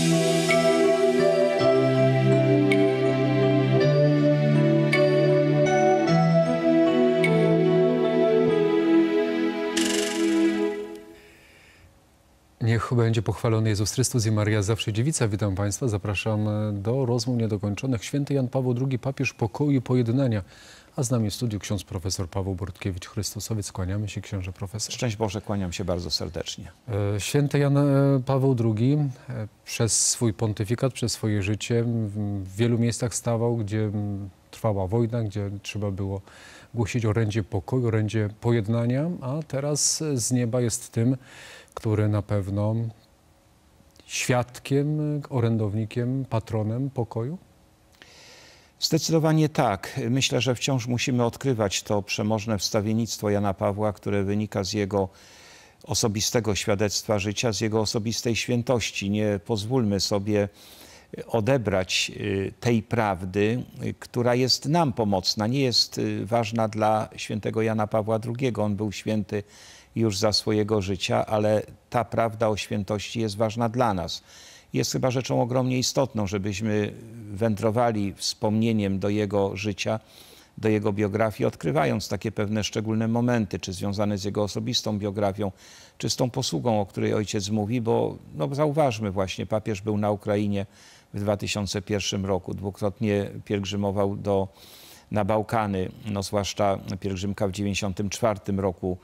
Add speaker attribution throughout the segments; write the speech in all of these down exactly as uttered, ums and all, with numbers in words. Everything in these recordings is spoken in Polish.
Speaker 1: Niech będzie pochwalony Jezus Chrystus i Maria zawsze dziewica. Witam Państwa. Zapraszam do rozmów niedokończonych. Święty Jan Paweł drugi, papież pokoju i pojednania. A z nami w studiu ksiądz profesor Paweł Bortkiewicz, Chrystusowiec. Kłaniamy się, książę profesor.
Speaker 2: Szczęść Boże, kłaniam się bardzo serdecznie.
Speaker 1: Święty Jan Paweł drugi przez swój pontyfikat, przez swoje życie w wielu miejscach stawał, gdzie trwała wojna, gdzie trzeba było głosić orędzie pokoju, orędzie pojednania, a teraz z nieba jest tym, który na pewno świadkiem, orędownikiem, patronem pokoju?
Speaker 2: Zdecydowanie tak. Myślę, że wciąż musimy odkrywać to przemożne wstawiennictwo Jana Pawła, które wynika z jego osobistego świadectwa życia, z jego osobistej świętości. Nie pozwólmy sobie odebrać tej prawdy, która jest nam pomocna. Nie jest ważna dla świętego Jana Pawła drugiego. On był święty już za swojego życia, ale ta prawda o świętości jest ważna dla nas. Jest chyba rzeczą ogromnie istotną, żebyśmy wędrowali wspomnieniem do jego życia, do jego biografii, odkrywając takie pewne szczególne momenty, czy związane z jego osobistą biografią, czy z tą posługą, o której ojciec mówi, bo no, zauważmy właśnie, papież był na Ukrainie w dwa tysiące pierwszym roku, dwukrotnie pielgrzymował do, na Bałkany, no zwłaszcza pielgrzymka w dziewięćdziesiątym czwartym roku.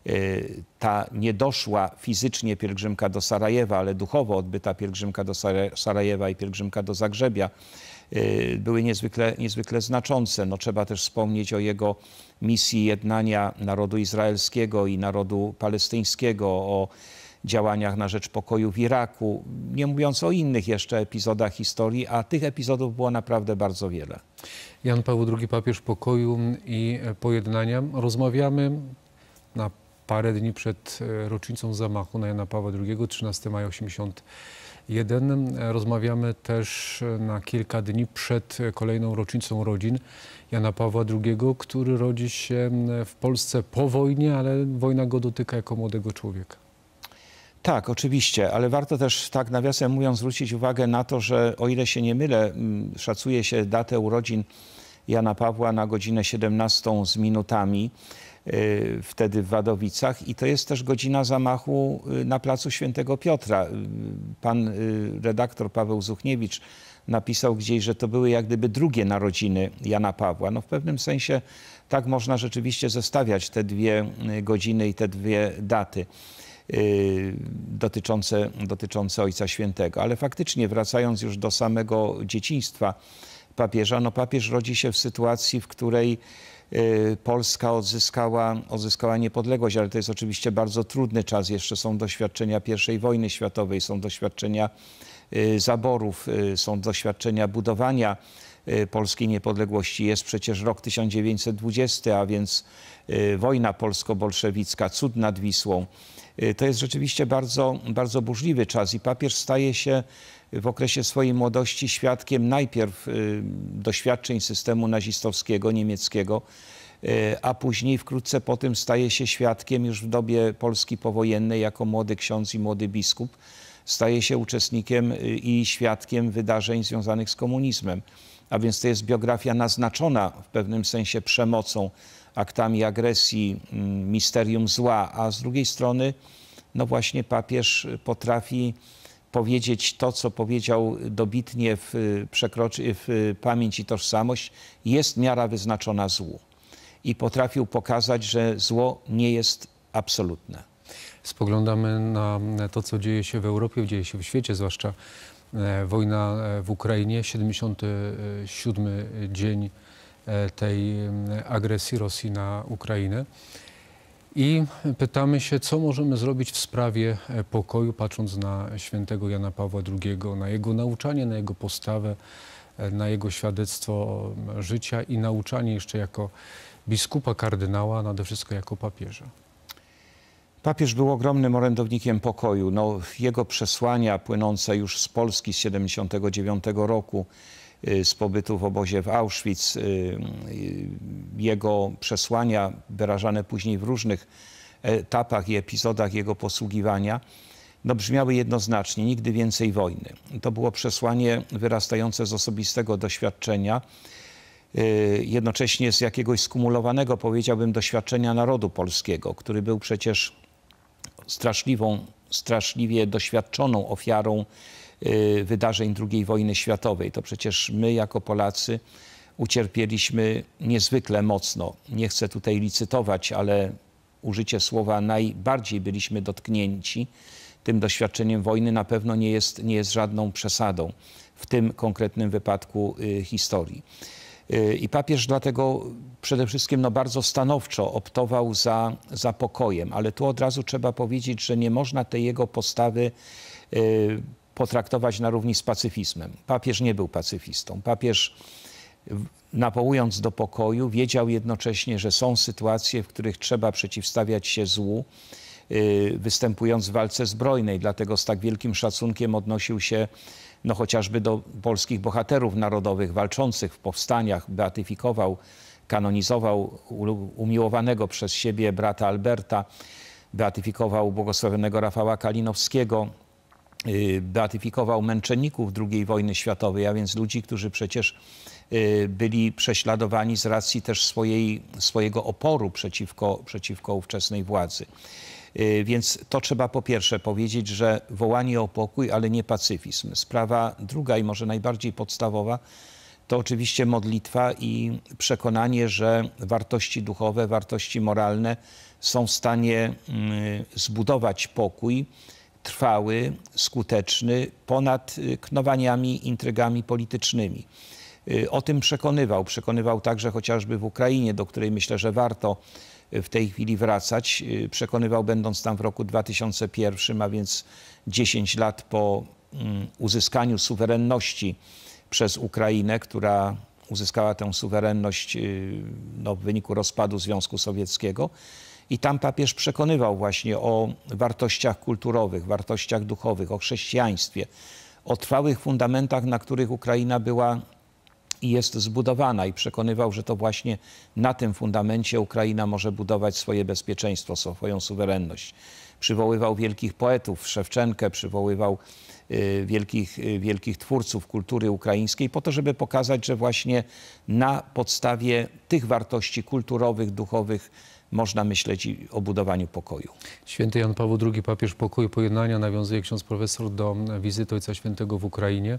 Speaker 2: Ta niedoszła fizycznie pielgrzymka do Sarajewa, ale duchowo odbyta pielgrzymka do Sarajewa i pielgrzymka do Zagrzebia były niezwykle, niezwykle znaczące. No, trzeba też wspomnieć o jego misji jednania narodu izraelskiego i narodu palestyńskiego, o działaniach na rzecz pokoju w Iraku, nie mówiąc o innych jeszcze epizodach historii, a tych epizodów było naprawdę bardzo wiele.
Speaker 1: Jan Paweł drugi, papież pokoju i pojednania. Rozmawiamy na parę dni przed rocznicą zamachu na Jana Pawła drugiego, trzynastego maja osiemdziesiątego pierwszego. Rozmawiamy też na kilka dni przed kolejną rocznicą urodzin Jana Pawła drugiego, który rodzi się w Polsce po wojnie, ale wojna go dotyka jako młodego człowieka.
Speaker 2: Tak, oczywiście, ale warto też, tak nawiasem mówiąc, zwrócić uwagę na to, że o ile się nie mylę, szacuje się datę urodzin Jana Pawła na godzinę siedemnastą z minutami, wtedy w Wadowicach, i to jest też godzina zamachu na placu Świętego Piotra. Pan redaktor Paweł Zuchniewicz napisał gdzieś, że to były jak gdyby drugie narodziny Jana Pawła. No w pewnym sensie tak można rzeczywiście zestawiać te dwie godziny i te dwie daty dotyczące, dotyczące Ojca Świętego. Ale faktycznie, wracając już do samego dzieciństwa papieża, no papież rodzi się w sytuacji, w której Polska odzyskała, odzyskała niepodległość, ale to jest oczywiście bardzo trudny czas. Jeszcze są doświadczenia pierwszej wojny światowej, są doświadczenia zaborów, są doświadczenia budowania polskiej niepodległości. Jest przecież rok tysiąc dziewięćset dwudziesty, a więc wojna polsko-bolszewicka, cud nad Wisłą. To jest rzeczywiście bardzo, bardzo burzliwy czas i papież staje się w okresie swojej młodości świadkiem najpierw doświadczeń systemu nazistowskiego, niemieckiego, a później wkrótce po tym staje się świadkiem już w dobie Polski powojennej jako młody ksiądz i młody biskup. Staje się uczestnikiem i świadkiem wydarzeń związanych z komunizmem. A więc to jest biografia naznaczona w pewnym sensie przemocą, aktami agresji, misterium zła, a z drugiej strony no właśnie papież potrafi powiedzieć to, co powiedział dobitnie w, przekroczy, w Pamięć i tożsamość, jest miara wyznaczona złu. I potrafił pokazać, że zło nie jest absolutne.
Speaker 1: Spoglądamy na to, co dzieje się w Europie, dzieje się w świecie, zwłaszcza wojna w Ukrainie, siedemdziesiąty siódmy dzień tej agresji Rosji na Ukrainę. I pytamy się, co możemy zrobić w sprawie pokoju, patrząc na świętego Jana Pawła drugiego, na jego nauczanie, na jego postawę, na jego świadectwo życia i nauczanie jeszcze jako biskupa, kardynała, a nade wszystko jako papieża.
Speaker 2: Papież był ogromnym orędownikiem pokoju. No, jego przesłania płynące już z Polski z siedemdziesiątego dziewiątego roku, z pobytu w obozie w Auschwitz, jego przesłania wyrażane później w różnych etapach i epizodach jego posługiwania, no, brzmiały jednoznacznie: nigdy więcej wojny. To było przesłanie wyrastające z osobistego doświadczenia, jednocześnie z jakiegoś skumulowanego, powiedziałbym, doświadczenia narodu polskiego, który był przecież straszliwą, straszliwie doświadczoną ofiarą wydarzeń drugiej wojny światowej. To przecież my jako Polacy ucierpieliśmy niezwykle mocno. Nie chcę tutaj licytować, ale użycie słowa najbardziej byliśmy dotknięci tym doświadczeniem wojny na pewno nie jest, nie jest żadną przesadą w tym konkretnym wypadku y, historii. Y, I papież dlatego przede wszystkim no, bardzo stanowczo optował za, za pokojem, ale tu od razu trzeba powiedzieć, że nie można tej jego postawy y, potraktować na równi z pacyfizmem. Papież nie był pacyfistą. Papież, nawołując do pokoju, wiedział jednocześnie, że są sytuacje, w których trzeba przeciwstawiać się złu, występując w walce zbrojnej. Dlatego z tak wielkim szacunkiem odnosił się no, chociażby do polskich bohaterów narodowych walczących w powstaniach. Beatyfikował, kanonizował umiłowanego przez siebie brata Alberta, beatyfikował błogosławionego Rafała Kalinowskiego, beatyfikował męczenników drugiej wojny światowej, a więc ludzi, którzy przecież byli prześladowani z racji też swojej, swojego oporu przeciwko, przeciwko ówczesnej władzy. Więc to trzeba po pierwsze powiedzieć, że wołanie o pokój, ale nie pacyfizm. Sprawa druga i może najbardziej podstawowa to oczywiście modlitwa i przekonanie, że wartości duchowe, wartości moralne są w stanie zbudować pokój trwały, skuteczny, ponad knowaniami, intrygami politycznymi. O tym przekonywał. Przekonywał także chociażby w Ukrainie, do której myślę, że warto w tej chwili wracać. Przekonywał, będąc tam w roku dwa tysiące pierwszym, a więc dziesięć lat po uzyskaniu suwerenności przez Ukrainę, która uzyskała tę suwerenność no, w wyniku rozpadu Związku Sowieckiego. I tam papież przekonywał właśnie o wartościach kulturowych, wartościach duchowych, o chrześcijaństwie, o trwałych fundamentach, na których Ukraina była i jest zbudowana, i przekonywał, że to właśnie na tym fundamencie Ukraina może budować swoje bezpieczeństwo, swoją suwerenność. Przywoływał wielkich poetów, Szewczenkę, przywoływał y, wielkich, y, wielkich twórców kultury ukraińskiej po to, żeby pokazać, że właśnie na podstawie tych wartości kulturowych, duchowych można myśleć i o budowaniu pokoju.
Speaker 1: Święty Jan Paweł drugi, papież pokoju, pojednania, nawiązuje ksiądz profesor do wizyty Ojca Świętego w Ukrainie.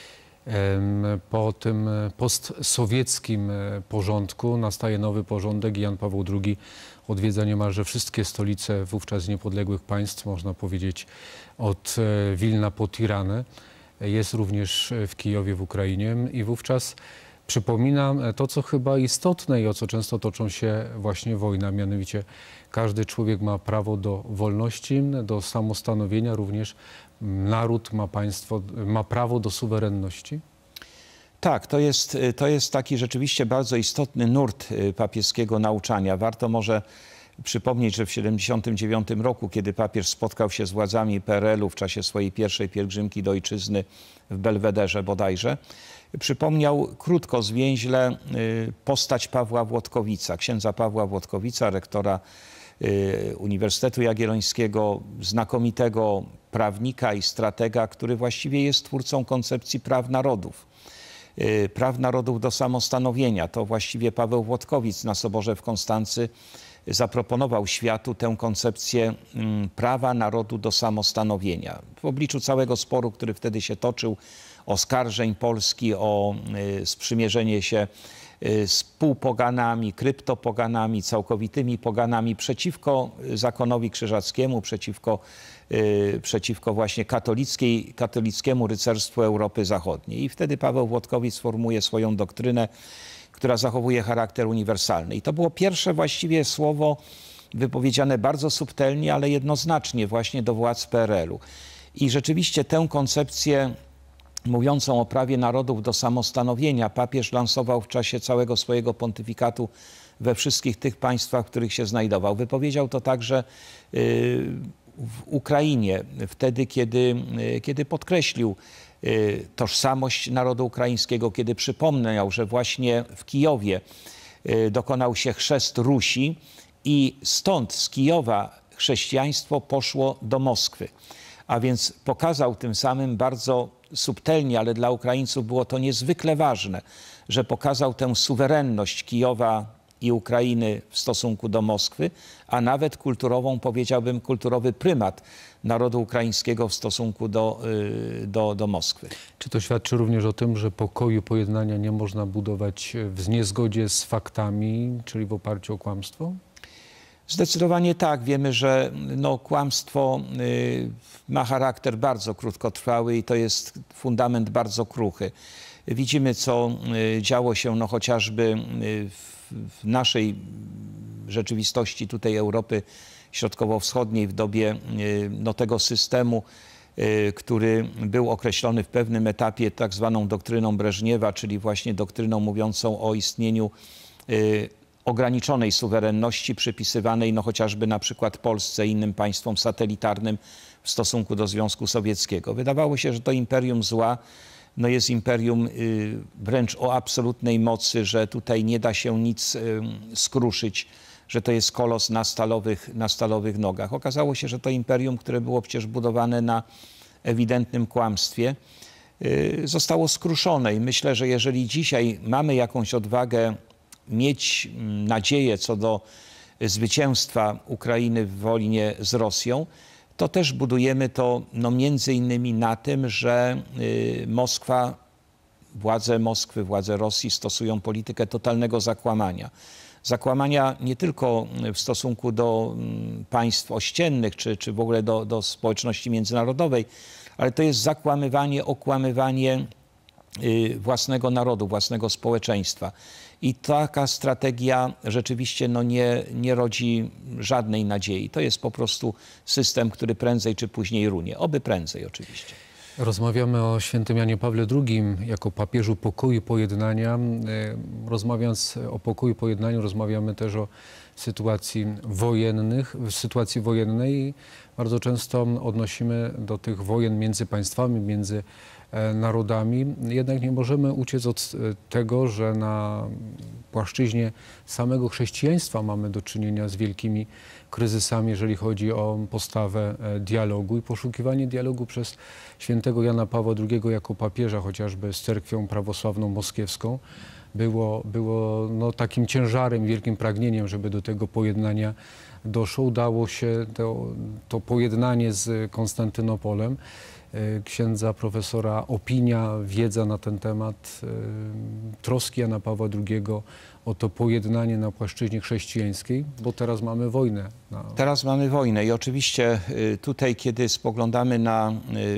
Speaker 1: Po tym postsowieckim porządku nastaje nowy porządek i Jan Paweł drugi odwiedza niemalże wszystkie stolice wówczas niepodległych państw, można powiedzieć od Wilna po Tiranę. Jest również w Kijowie w Ukrainie i wówczas przypomina to, co chyba istotne i o co często toczą się właśnie wojna, mianowicie każdy człowiek ma prawo do wolności, do samostanowienia, również naród ma państwo, ma prawo do suwerenności?
Speaker 2: Tak, to jest, to jest taki rzeczywiście bardzo istotny nurt papieskiego nauczania. Warto może przypomnieć, że w tysiąc dziewięćset siedemdziesiątym dziewiątym roku, kiedy papież spotkał się z władzami P R L-u w czasie swojej pierwszej pielgrzymki do ojczyzny w Belwederze bodajże, przypomniał krótko, zwięźle postać Pawła Włodkowica, księdza Pawła Włodkowica, rektora Uniwersytetu Jagiellońskiego, znakomitego prawnika i stratega, który właściwie jest twórcą koncepcji praw narodów. Praw narodów do samostanowienia. To właściwie Paweł Włodkowic na Soborze w Konstancy zaproponował światu tę koncepcję prawa narodu do samostanowienia. W obliczu całego sporu, który wtedy się toczył, oskarżeń Polski o sprzymierzenie się z półpoganami, kryptopoganami, całkowitymi poganami przeciwko zakonowi krzyżackiemu, przeciwko, przeciwko właśnie katolickiej, katolickiemu rycerstwu Europy Zachodniej. I wtedy Paweł Włodkowic formuje swoją doktrynę, która zachowuje charakter uniwersalny. I to było pierwsze właściwie słowo wypowiedziane bardzo subtelnie, ale jednoznacznie właśnie do władz P R L-u. I rzeczywiście tę koncepcję mówiącą o prawie narodów do samostanowienia papież lansował w czasie całego swojego pontyfikatu we wszystkich tych państwach, w których się znajdował. Wypowiedział to także w Ukrainie, wtedy, kiedy, kiedy podkreślił tożsamość narodu ukraińskiego, kiedy przypomniał, że właśnie w Kijowie dokonał się chrzest Rusi i stąd z Kijowa chrześcijaństwo poszło do Moskwy. A więc pokazał tym samym bardzo subtelnie, ale dla Ukraińców było to niezwykle ważne, że pokazał tę suwerenność Kijowa i Ukrainy w stosunku do Moskwy, a nawet kulturową, powiedziałbym, kulturowy prymat narodu ukraińskiego w stosunku do, do, do Moskwy.
Speaker 1: Czy to świadczy również o tym, że pokoju, pojednania nie można budować w niezgodzie z faktami, czyli w oparciu o kłamstwo?
Speaker 2: Zdecydowanie tak. Wiemy, że no, kłamstwo y, ma charakter bardzo krótkotrwały i to jest fundament bardzo kruchy. Widzimy, co y, działo się no, chociażby y, w, w naszej rzeczywistości tutaj Europy Środkowo-Wschodniej w dobie y, no, tego systemu, y, który był określony w pewnym etapie tak zwaną doktryną Breżniewa, czyli właśnie doktryną mówiącą o istnieniu y, ograniczonej suwerenności przypisywanej no chociażby na przykład Polsce i innym państwom satelitarnym w stosunku do Związku Sowieckiego. Wydawało się, że to imperium zła no jest imperium y, wręcz o absolutnej mocy, że tutaj nie da się nic y, skruszyć, że to jest kolos na stalowych, na stalowych nogach. Okazało się, że to imperium, które było przecież budowane na ewidentnym kłamstwie, y, zostało skruszone i myślę, że jeżeli dzisiaj mamy jakąś odwagę mieć nadzieję co do zwycięstwa Ukrainy w wojnie z Rosją, to też budujemy to no, między innymi na tym, że y, Moskwa, władze Moskwy, władze Rosji stosują politykę totalnego zakłamania. Zakłamania nie tylko w stosunku do y, państw ościennych, czy, czy w ogóle do, do społeczności międzynarodowej, ale to jest zakłamywanie, okłamywanie y, własnego narodu, własnego społeczeństwa. I taka strategia rzeczywiście no nie, nie rodzi żadnej nadziei. To jest po prostu system, który prędzej czy później runie. Oby prędzej oczywiście.
Speaker 1: Rozmawiamy o świętym Janie Pawle drugim jako papieżu pokoju i pojednania. Rozmawiając o pokoju i pojednaniu, rozmawiamy też o sytuacji wojennych, w sytuacji wojennej. Bardzo często odnosimy do tych wojen między państwami, między narodami. Jednak nie możemy uciec od tego, że na płaszczyźnie samego chrześcijaństwa mamy do czynienia z wielkimi kryzysami, jeżeli chodzi o postawę dialogu i poszukiwanie dialogu przez świętego Jana Pawła drugiego jako papieża, chociażby z cerkwią prawosławną moskiewską, było, było no, takim ciężarem, wielkim pragnieniem, żeby do tego pojednania doszło. Udało się to, to pojednanie z Konstantynopolem. Księdza profesora opinia, wiedza na ten temat, troski Jana Pawła drugiego o to pojednanie na płaszczyźnie chrześcijańskiej, bo teraz mamy wojnę. Na...
Speaker 2: Teraz mamy wojnę i oczywiście tutaj, kiedy spoglądamy na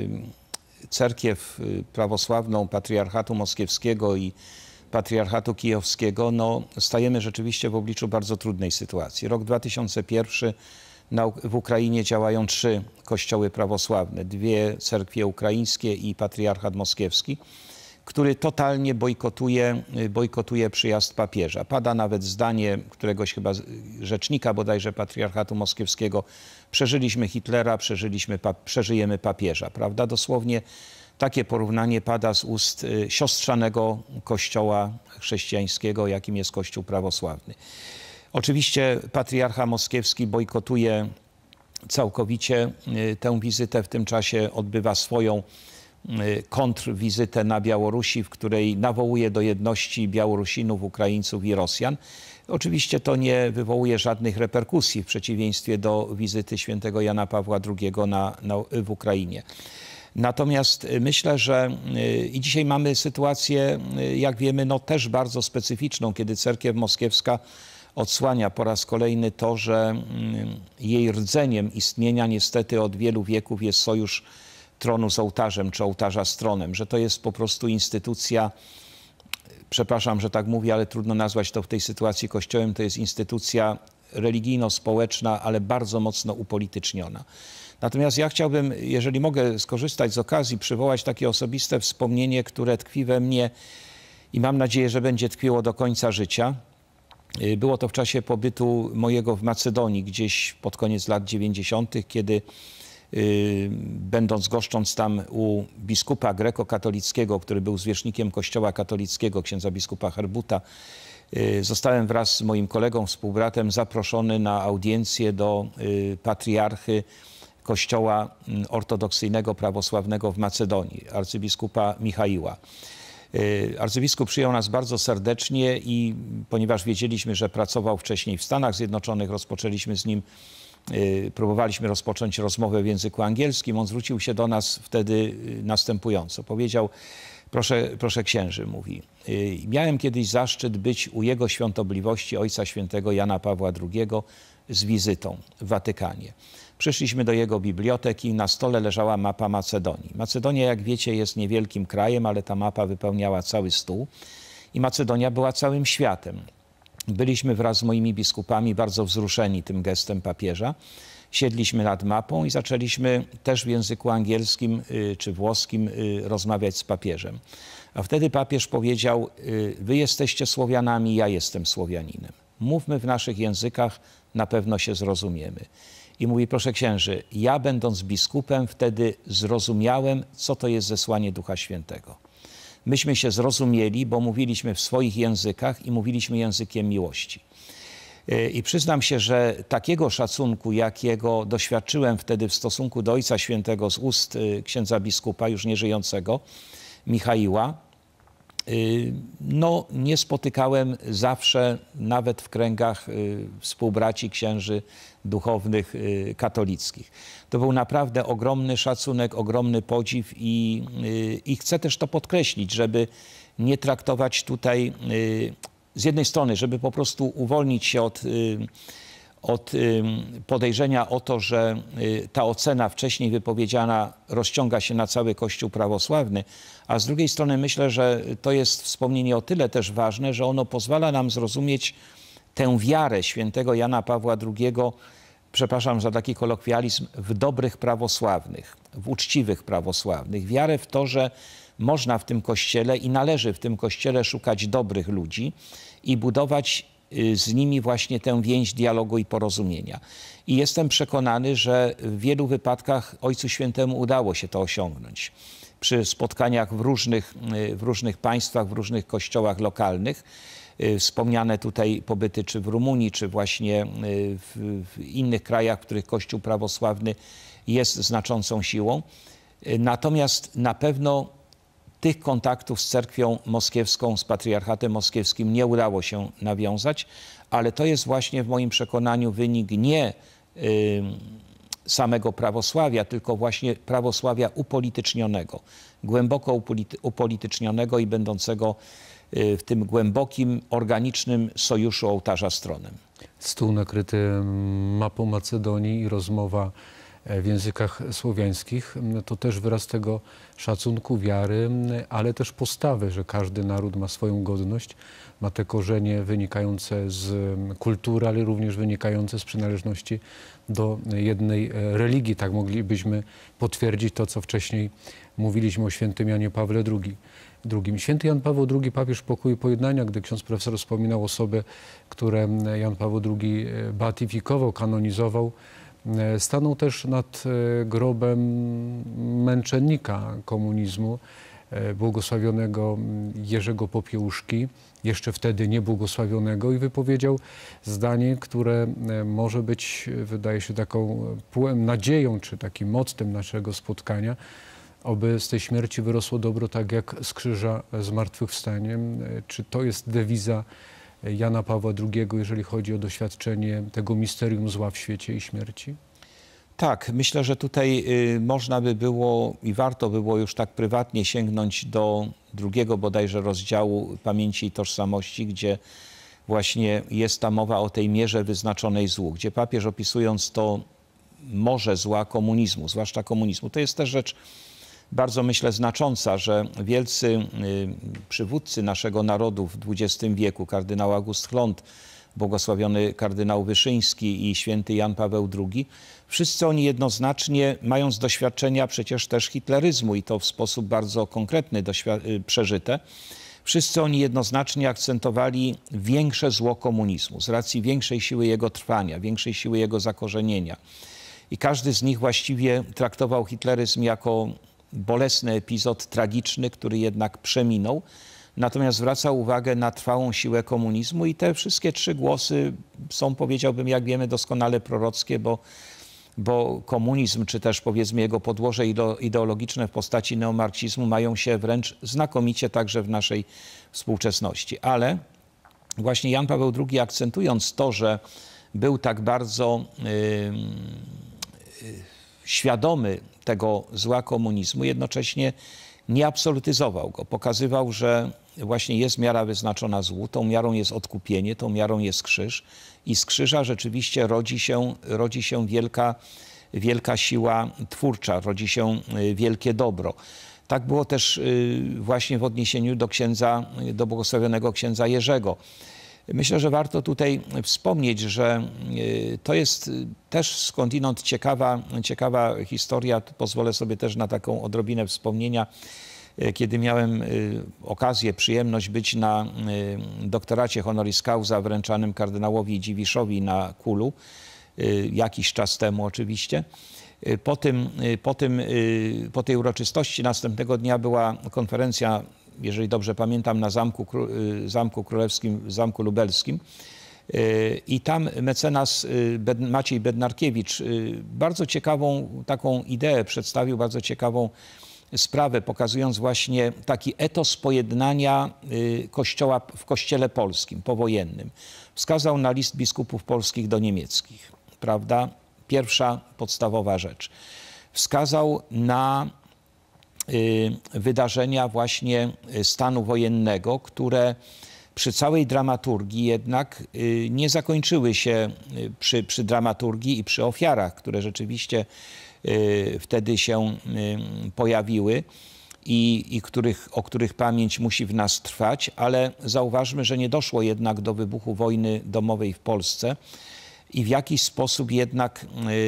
Speaker 2: cerkiew prawosławną Patriarchatu Moskiewskiego i Patriarchatu Kijowskiego, no, stajemy rzeczywiście w obliczu bardzo trudnej sytuacji. Rok dwa tysiące pierwszy. W Ukrainie działają trzy kościoły prawosławne, dwie cerkwie ukraińskie i Patriarchat Moskiewski, który totalnie bojkotuje, bojkotuje przyjazd papieża. Pada nawet zdanie któregoś chyba rzecznika bodajże Patriarchatu Moskiewskiego: przeżyliśmy Hitlera, przeżyliśmy, przeżyjemy papieża, prawda? Dosłownie takie porównanie pada z ust siostrzanego kościoła chrześcijańskiego, jakim jest Kościół prawosławny. Oczywiście patriarcha moskiewski bojkotuje całkowicie tę wizytę. W tym czasie odbywa swoją kontrwizytę na Białorusi, w której nawołuje do jedności Białorusinów, Ukraińców i Rosjan. Oczywiście to nie wywołuje żadnych reperkusji w przeciwieństwie do wizyty świętego Jana Pawła drugiego na, na, w Ukrainie. Natomiast myślę, że i dzisiaj mamy sytuację, jak wiemy, no też bardzo specyficzną, kiedy cerkiew moskiewska odsłania po raz kolejny to, że jej rdzeniem istnienia niestety od wielu wieków jest sojusz tronu z ołtarzem, czy ołtarza z tronem, że to jest po prostu instytucja, przepraszam, że tak mówię, ale trudno nazwać to w tej sytuacji kościołem, to jest instytucja religijno-społeczna, ale bardzo mocno upolityczniona. Natomiast ja chciałbym, jeżeli mogę skorzystać z okazji, przywołać takie osobiste wspomnienie, które tkwi we mnie i mam nadzieję, że będzie tkwiło do końca życia. Było to w czasie pobytu mojego w Macedonii, gdzieś pod koniec lat dziewięćdziesiątych, kiedy y, będąc goszcząc tam u biskupa grekokatolickiego, który był zwierzchnikiem kościoła katolickiego, księdza biskupa Herbuta, y, zostałem wraz z moim kolegą, współbratem zaproszony na audiencję do y, patriarchy kościoła ortodoksyjnego, prawosławnego w Macedonii, arcybiskupa Michaiła. Arcybiskup przyjął nas bardzo serdecznie i ponieważ wiedzieliśmy, że pracował wcześniej w Stanach Zjednoczonych, rozpoczęliśmy z nim, próbowaliśmy rozpocząć rozmowę w języku angielskim. On zwrócił się do nas wtedy następująco. Powiedział: Proszę, proszę księży, mówi, miałem kiedyś zaszczyt być u jego świątobliwości Ojca Świętego Jana Pawła drugiego z wizytą w Watykanie. Przyszliśmy do jego biblioteki, na stole leżała mapa Macedonii. Macedonia, jak wiecie, jest niewielkim krajem, ale ta mapa wypełniała cały stół i Macedonia była całym światem. Byliśmy wraz z moimi biskupami bardzo wzruszeni tym gestem papieża. Siedliśmy nad mapą i zaczęliśmy też w języku angielskim czy włoskim rozmawiać z papieżem. A wtedy papież powiedział: wy jesteście Słowianami, ja jestem Słowianinem. Mówmy w naszych językach, na pewno się zrozumiemy. I mówi: proszę księży, ja będąc biskupem wtedy zrozumiałem, co to jest zesłanie Ducha Świętego. Myśmy się zrozumieli, bo mówiliśmy w swoich językach i mówiliśmy językiem miłości. I przyznam się, że takiego szacunku, jakiego doświadczyłem wtedy w stosunku do Ojca Świętego z ust księdza biskupa, już nieżyjącego, Michaiła, no nie spotykałem zawsze, nawet w kręgach współbraci księży duchownych katolickich. To był naprawdę ogromny szacunek, ogromny podziw i, i chcę też to podkreślić, żeby nie traktować tutaj z jednej strony, żeby po prostu uwolnić się od, od podejrzenia o to, że ta ocena wcześniej wypowiedziana rozciąga się na cały Kościół prawosławny, a z drugiej strony myślę, że to jest wspomnienie o tyle też ważne, że ono pozwala nam zrozumieć tę wiarę świętego Jana Pawła drugiego, przepraszam za taki kolokwializm, w dobrych prawosławnych, w uczciwych prawosławnych. Wiarę w to, że można w tym Kościele i należy w tym Kościele szukać dobrych ludzi i budować z nimi właśnie tę więź dialogu i porozumienia. I jestem przekonany, że w wielu wypadkach Ojcu Świętemu udało się to osiągnąć. Przy spotkaniach w różnych, w różnych państwach, w różnych kościołach lokalnych, wspomniane tutaj pobyty czy w Rumunii, czy właśnie w, w innych krajach, w których Kościół prawosławny jest znaczącą siłą. Natomiast na pewno tych kontaktów z cerkwią moskiewską, z patriarchatem moskiewskim nie udało się nawiązać, ale to jest właśnie w moim przekonaniu wynik nie y, samego prawosławia, tylko właśnie prawosławia upolitycznionego, głęboko upolity, upolitycznionego i będącego y, w tym głębokim, organicznym sojuszu ołtarza stronem.
Speaker 1: Stół nakryty mapą Macedonii i rozmowa w językach słowiańskich, to też wyraz tego szacunku, wiary, ale też postawy, że każdy naród ma swoją godność, ma te korzenie wynikające z kultury, ale również wynikające z przynależności do jednej religii. Tak moglibyśmy potwierdzić to, co wcześniej mówiliśmy o świętym Janie Pawle drugim. Święty Jan Paweł drugi, papież pokoju i pojednania, gdy ksiądz profesor wspominał osoby, które Jan Paweł drugi beatyfikował, kanonizował, stanął też nad grobem męczennika komunizmu, błogosławionego Jerzego Popiełuszki, jeszcze wtedy niebłogosławionego, i wypowiedział zdanie, które może być, wydaje się, taką nadzieją, czy takim mottem naszego spotkania: oby z tej śmierci wyrosło dobro, tak jak z krzyża zmartwychwstanie. Czy to jest dewiza Jana Pawła drugiego, jeżeli chodzi o doświadczenie tego misterium zła w świecie i śmierci?
Speaker 2: Tak, myślę, że tutaj y, można by było i warto by było już tak prywatnie sięgnąć do drugiego bodajże rozdziału Pamięci i Tożsamości, gdzie właśnie jest ta mowa o tej mierze wyznaczonej złu, gdzie papież, opisując to morze zła komunizmu, zwłaszcza komunizmu, to jest też rzecz bardzo, myślę, znacząca, że wielcy y, przywódcy naszego narodu w dwudziestym wieku, kardynał August Hlond, błogosławiony kardynał Wyszyński i święty Jan Paweł drugi, wszyscy oni jednoznacznie, mając doświadczenia przecież też hitleryzmu i to w sposób bardzo konkretny przeżyte, wszyscy oni jednoznacznie akcentowali większe zło komunizmu z racji większej siły jego trwania, większej siły jego zakorzenienia. I każdy z nich właściwie traktował hitleryzm jako bolesny epizod, tragiczny, który jednak przeminął. Natomiast zwracał uwagę na trwałą siłę komunizmu i te wszystkie trzy głosy są, powiedziałbym, jak wiemy, doskonale prorockie, bo bo komunizm, czy też powiedzmy jego podłoże ideologiczne w postaci neomarksizmu mają się wręcz znakomicie także w naszej współczesności. Ale właśnie Jan Paweł drugi, akcentując to, że był tak bardzo yy, yy, świadomy tego zła komunizmu, jednocześnie nie absolutyzował go. Pokazywał, że właśnie jest miara wyznaczona złu, tą miarą jest odkupienie, tą miarą jest krzyż i z krzyża rzeczywiście rodzi się, rodzi się wielka, wielka siła twórcza, rodzi się wielkie dobro. Tak było też właśnie w odniesieniu do księdza, do błogosławionego księdza Jerzego. Myślę, że warto tutaj wspomnieć, że to jest też skądinąd ciekawa, ciekawa historia. Pozwolę sobie też na taką odrobinę wspomnienia. Kiedy miałem okazję, przyjemność być na doktoracie honoris causa wręczanym kardynałowi Dziwiszowi na Kulu, jakiś czas temu oczywiście. Po, tym, po, tym, po tej uroczystości następnego dnia była konferencja, jeżeli dobrze pamiętam, na Zamku, Zamku Królewskim, Zamku Lubelskim. I tam mecenas Maciej Bednarkiewicz bardzo ciekawą taką ideę przedstawił, bardzo ciekawą sprawę, pokazując właśnie taki etos pojednania Kościoła w Kościele polskim, powojennym. Wskazał na list biskupów polskich do niemieckich, prawda? Pierwsza podstawowa rzecz. Wskazał na wydarzenia właśnie stanu wojennego, które przy całej dramaturgii jednak nie zakończyły się przy, przy dramaturgii i przy ofiarach, które rzeczywiście wtedy się pojawiły i, i których, o których pamięć musi w nas trwać, ale zauważmy, że nie doszło jednak do wybuchu wojny domowej w Polsce i w jakiś sposób jednak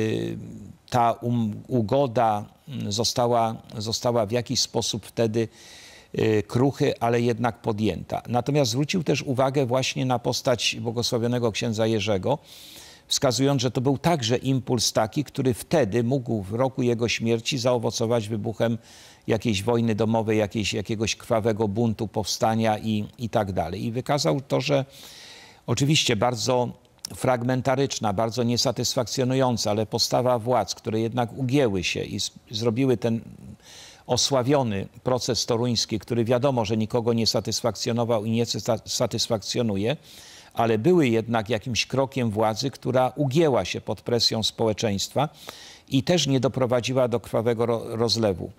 Speaker 2: ta um, ugoda została, została w jakiś sposób wtedy kruchy, ale jednak podjęta. Natomiast zwrócił też uwagę właśnie na postać błogosławionego księdza Jerzego, wskazując, że to był także impuls taki, który wtedy mógł w roku jego śmierci zaowocować wybuchem jakiejś wojny domowej, jakiejś, jakiegoś krwawego buntu, powstania i, i tak dalej. I wykazał to, że oczywiście bardzo fragmentaryczna, bardzo niesatysfakcjonująca, ale postawa władz, które jednak ugięły się i zrobiły ten osławiony proces toruński, który wiadomo, że nikogo nie satysfakcjonował i nie satysfakcjonuje, ale były jednak jakimś krokiem władzy, która ugięła się pod presją społeczeństwa i też nie doprowadziła do krwawego rozlewu.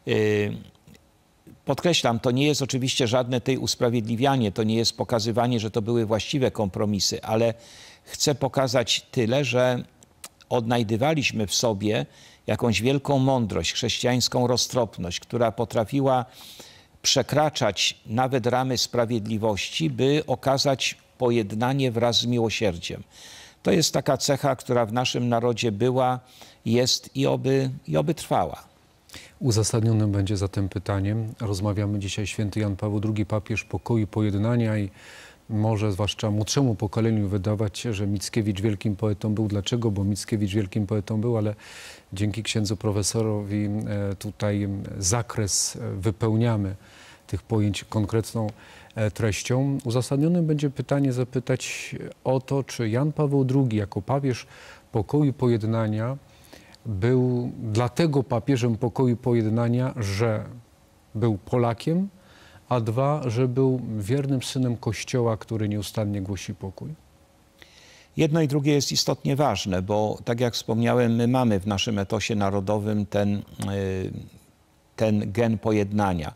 Speaker 2: Podkreślam, to nie jest oczywiście żadne tej usprawiedliwianie, to nie jest pokazywanie, że to były właściwe kompromisy, ale chcę pokazać tyle, że odnajdywaliśmy w sobie jakąś wielką mądrość, chrześcijańską roztropność, która potrafiła przekraczać nawet ramy sprawiedliwości, by okazać pojednanie wraz z miłosierdziem. To jest taka cecha, która w naszym narodzie była, jest i oby, i oby trwała.
Speaker 1: Uzasadnionym będzie zatem pytaniem. Rozmawiamy dzisiaj święty Jan Paweł drugi, papież pokoju i pojednania i może zwłaszcza młodszemu pokoleniu wydawać się, że Mickiewicz wielkim poetą był. Dlaczego? Bo Mickiewicz wielkim poetą był, ale dzięki księdzu profesorowi tutaj zakres wypełniamy tych pojęć konkretną treścią. Uzasadnionym będzie pytanie zapytać o to, czy Jan Paweł drugi jako papież pokoju i pojednania był dlatego papieżem pokoju i pojednania, że był Polakiem, a dwa, że był wiernym synem Kościoła, który nieustannie głosi pokój?
Speaker 2: Jedno i drugie jest istotnie ważne, bo tak jak wspomniałem, my mamy w naszym etosie narodowym ten, ten gen pojednania.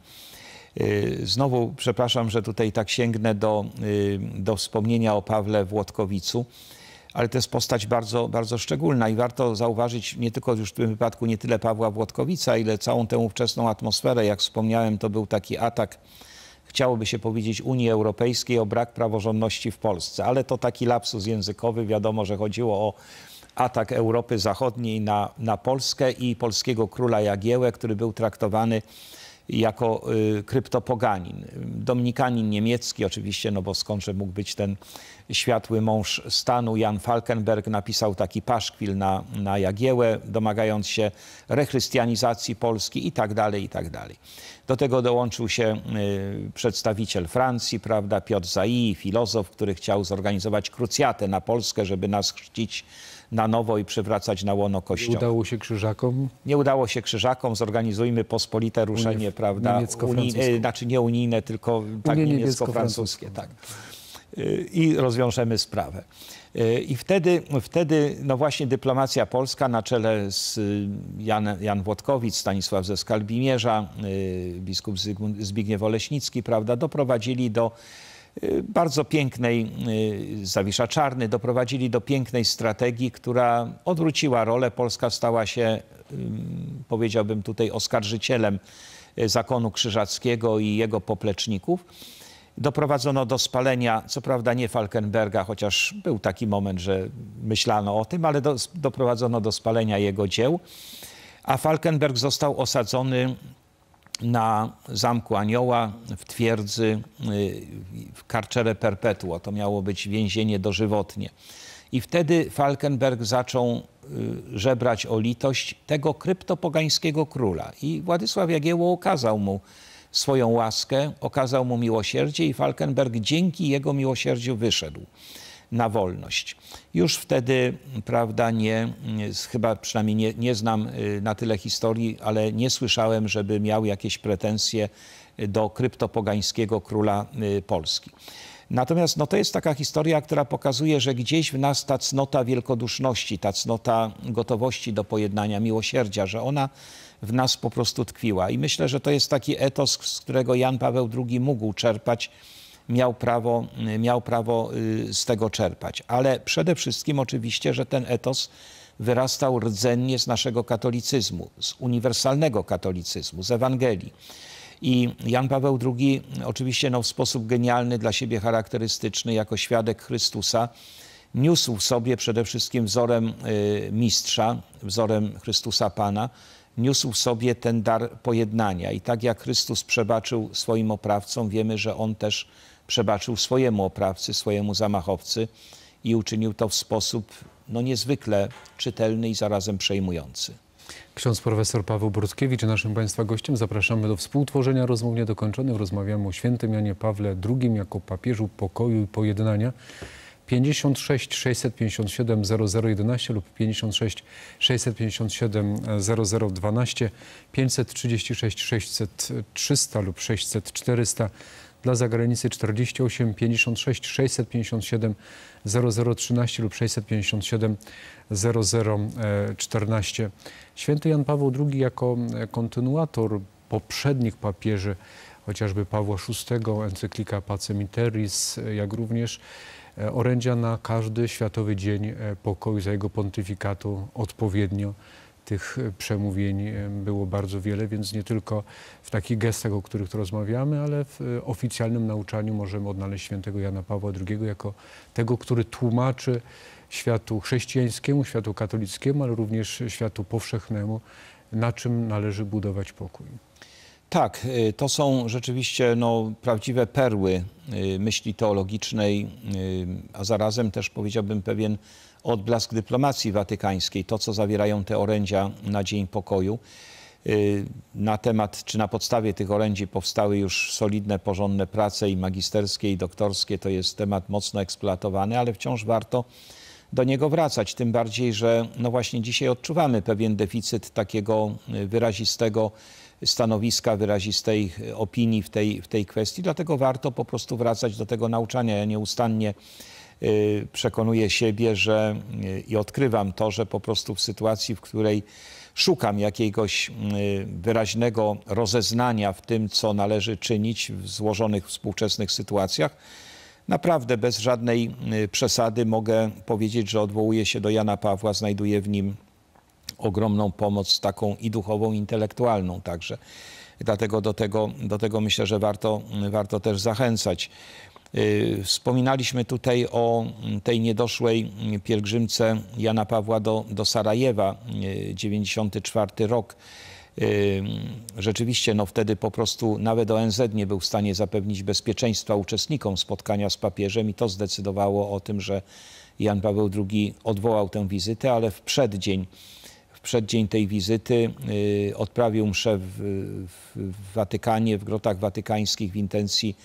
Speaker 2: Znowu, przepraszam, że tutaj tak sięgnę do, do wspomnienia o Pawle Włodkowicu, ale to jest postać bardzo, bardzo szczególna i warto zauważyć nie tylko już w tym wypadku nie tyle Pawła Włodkowica, ile całą tę ówczesną atmosferę. Jak wspomniałem, to był taki atak, chciałoby się powiedzieć, Unii Europejskiej o brak praworządności w Polsce, ale to taki lapsus językowy. Wiadomo, że chodziło o atak Europy Zachodniej na, na Polskę i polskiego króla Jagiełę, który był traktowany jako y, kryptopoganin. Dominikanin niemiecki oczywiście, no bo skądże mógł być ten światły mąż stanu. Jan Falkenberg napisał taki paszkwil na, na Jagiełę, domagając się rechrystianizacji Polski i tak dalej, i tak dalej. Do tego dołączył się y, przedstawiciel Francji, prawda, Piotr Zaï, filozof, który chciał zorganizować krucjatę na Polskę, żeby nas chrzcić na nowo i przywracać na łono Kościoła.
Speaker 1: Udało się Krzyżakom?
Speaker 2: Nie udało się Krzyżakom, zorganizujmy pospolite ruszenie,
Speaker 1: Unie,
Speaker 2: prawda?
Speaker 1: niemiecko-francuskie.
Speaker 2: Znaczy nie unijne, tylko tak
Speaker 1: Unie
Speaker 2: niemiecko-francuskie. Tak. I rozwiążemy sprawę. I wtedy, wtedy no właśnie dyplomacja polska na czele z Jan, Jan Włodkowicz, Stanisław ze Skalbimierza, biskup Zbigniew Oleśnicki, prawda, doprowadzili do bardzo pięknej, Zawisza Czarny, doprowadzili do pięknej strategii, która odwróciła rolę. Polska stała się, powiedziałbym tutaj, oskarżycielem zakonu krzyżackiego i jego popleczników. Doprowadzono do spalenia, co prawda nie Falkenberga, chociaż był taki moment, że myślano o tym, ale do, doprowadzono do spalenia jego dzieł, a Falkenberg został osadzony na Zamku Anioła w twierdzy w Carcere Perpetuo. To miało być więzienie dożywotnie. I wtedy Falkenberg zaczął żebrać o litość tego kryptopogańskiego króla. I Władysław Jagiełło okazał mu swoją łaskę, okazał mu miłosierdzie i Falkenberg dzięki jego miłosierdziu wyszedł na wolność. Już wtedy, prawda, nie, chyba przynajmniej nie, nie znam na tyle historii, ale nie słyszałem, żeby miał jakieś pretensje do kryptopogańskiego króla Polski. Natomiast no, to jest taka historia, która pokazuje, że gdzieś w nas ta cnota wielkoduszności, ta cnota gotowości do pojednania, miłosierdzia, że ona w nas po prostu tkwiła. I myślę, że to jest taki etos, z którego Jan Paweł drugi mógł czerpać, miał prawo, miał prawo z tego czerpać. Ale przede wszystkim oczywiście, że ten etos wyrastał rdzennie z naszego katolicyzmu, z uniwersalnego katolicyzmu, z Ewangelii. I Jan Paweł drugi oczywiście no, w sposób genialny, dla siebie charakterystyczny, jako świadek Chrystusa, niósł w sobie przede wszystkim wzorem y, mistrza, wzorem Chrystusa Pana, niósł w sobie ten dar pojednania. I tak jak Chrystus przebaczył swoim oprawcom, wiemy, że On też przebaczył swojemu oprawcy, swojemu zamachowcy i uczynił to w sposób no, niezwykle czytelny i zarazem przejmujący.
Speaker 1: Ksiądz profesor Paweł Bortkiewicz, naszym Państwa gościem. Zapraszamy do współtworzenia rozmów niedokończonych. Rozmawiamy o świętym Janie Pawle drugim jako papieżu pokoju i pojednania. pięćdziesiąt sześć sześćset pięćdziesiąt siedem zero zero jedenaście lub pięćdziesiąt sześć sześćset pięćdziesiąt siedem zero zero dwanaście, pięćset trzydzieści sześć sześćset trzysta lub sześćset czterysta. Dla zagranicy czterdzieści osiem pięćdziesiąt sześć sześćset pięćdziesiąt siedem zero zero trzynaście lub sześćset pięćdziesiąt siedem zero zero czternaście. Święty Jan Paweł drugi jako kontynuator poprzednich papieży, chociażby Pawła szóstego, encyklika Pacem in Terris, jak również orędzia na każdy Światowy Dzień Pokoju za jego pontyfikatu odpowiednio. Tych przemówień było bardzo wiele, więc nie tylko w takich gestach, o których tu rozmawiamy, ale w oficjalnym nauczaniu możemy odnaleźć świętego Jana Pawła drugiego jako tego, który tłumaczy światu chrześcijańskiemu, światu katolickiemu, ale również światu powszechnemu, na czym należy budować pokój.
Speaker 2: Tak, to są rzeczywiście no, prawdziwe perły myśli teologicznej, a zarazem też powiedziałbym pewien odblask dyplomacji watykańskiej, to co zawierają te orędzia na Dzień Pokoju. Na temat, czy na podstawie tych orędzi powstały już solidne, porządne prace i magisterskie, i doktorskie, to jest temat mocno eksploatowany, ale wciąż warto do niego wracać, tym bardziej, że no właśnie dzisiaj odczuwamy pewien deficyt takiego wyrazistego stanowiska, wyrazistej opinii w tej, w tej kwestii, dlatego warto po prostu wracać do tego nauczania. Ja nieustannie przekonuję siebie, że i odkrywam to, że po prostu w sytuacji, w której szukam jakiegoś wyraźnego rozeznania w tym, co należy czynić w złożonych współczesnych sytuacjach, naprawdę bez żadnej przesady mogę powiedzieć, że odwołuję się do Jana Pawła, znajduję w nim ogromną pomoc taką i duchową, i intelektualną także. Dlatego do tego, do tego myślę, że warto, warto też zachęcać. Wspominaliśmy tutaj o tej niedoszłej pielgrzymce Jana Pawła do, do Sarajewa, dziewięćdziesiąty czwarty rok. Rzeczywiście no wtedy po prostu nawet O N Z nie był w stanie zapewnić bezpieczeństwa uczestnikom spotkania z papieżem i to zdecydowało o tym, że Jan Paweł drugi odwołał tę wizytę, ale w przeddzień, w przeddzień tej wizyty odprawił mszę w, w Watykanie, w grotach watykańskich w intencji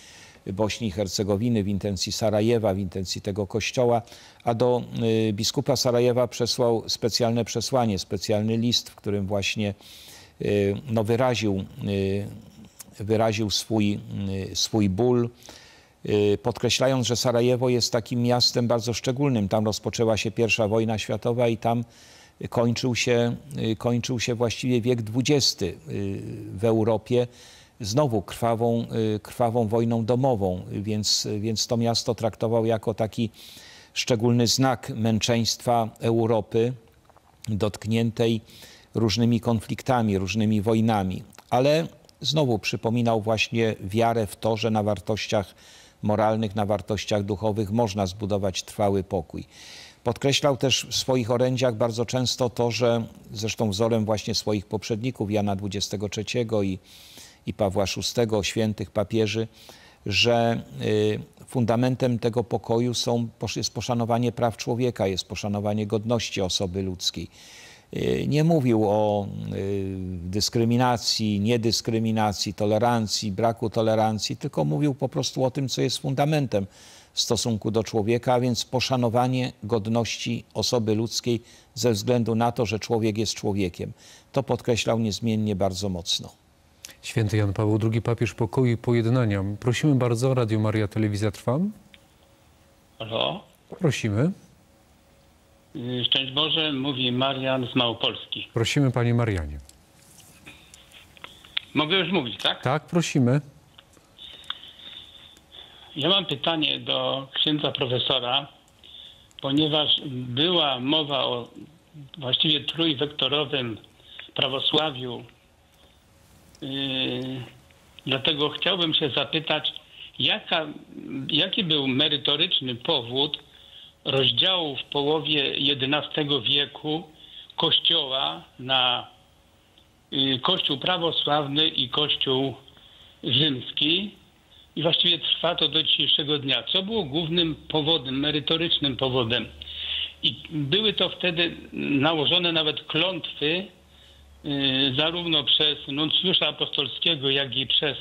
Speaker 2: Bośni i Hercegowiny, w intencji Sarajewa, w intencji tego kościoła, a do biskupa Sarajewa przesłał specjalne przesłanie, specjalny list, w którym właśnie no, wyraził, wyraził swój, swój ból, podkreślając, że Sarajewo jest takim miastem bardzo szczególnym. Tam rozpoczęła się pierwsza wojna światowa i tam kończył się, kończył się właściwie wiek dwudziesty w Europie, znowu krwawą, krwawą wojną domową, więc, więc to miasto traktował jako taki szczególny znak męczeństwa Europy dotkniętej różnymi konfliktami, różnymi wojnami. Ale znowu przypominał właśnie wiarę w to, że na wartościach moralnych, na wartościach duchowych można zbudować trwały pokój. Podkreślał też w swoich orędziach bardzo często to, że zresztą wzorem właśnie swoich poprzedników, Jana dwudziestego trzeciego i, i Pawła szóstego, świętych papieży, że y, fundamentem tego pokoju są, jest poszanowanie praw człowieka, jest poszanowanie godności osoby ludzkiej. Y, nie mówił o y, dyskryminacji, niedyskryminacji, tolerancji, braku tolerancji, tylko mówił po prostu o tym, co jest fundamentem w stosunku do człowieka, a więc poszanowanie godności osoby ludzkiej ze względu na to, że człowiek jest człowiekiem. To podkreślał niezmiennie bardzo mocno.
Speaker 1: Święty Jan Paweł drugi, papież pokoju i pojednania. Prosimy bardzo, Radio Maria, Telewizja Trwa.
Speaker 3: Halo?
Speaker 1: Prosimy.
Speaker 3: Szczęść Boże, mówi Marian z Małopolski.
Speaker 1: Prosimy, panie Marianie.
Speaker 3: Mogę już mówić, tak?
Speaker 1: Tak, prosimy.
Speaker 3: Ja mam pytanie do księdza profesora, ponieważ była mowa o właściwie trójwektorowym prawosławiu. Yy, dlatego chciałbym się zapytać, jaka, jaki był merytoryczny powód rozdziału w połowie jedenastego wieku Kościoła na yy, Kościół prawosławny i Kościół rzymski. I właściwie trwa to do dzisiejszego dnia. Co było głównym powodem, merytorycznym powodem? I były to wtedy nałożone nawet klątwy yy, zarówno przez nuncjusza apostolskiego, jak i przez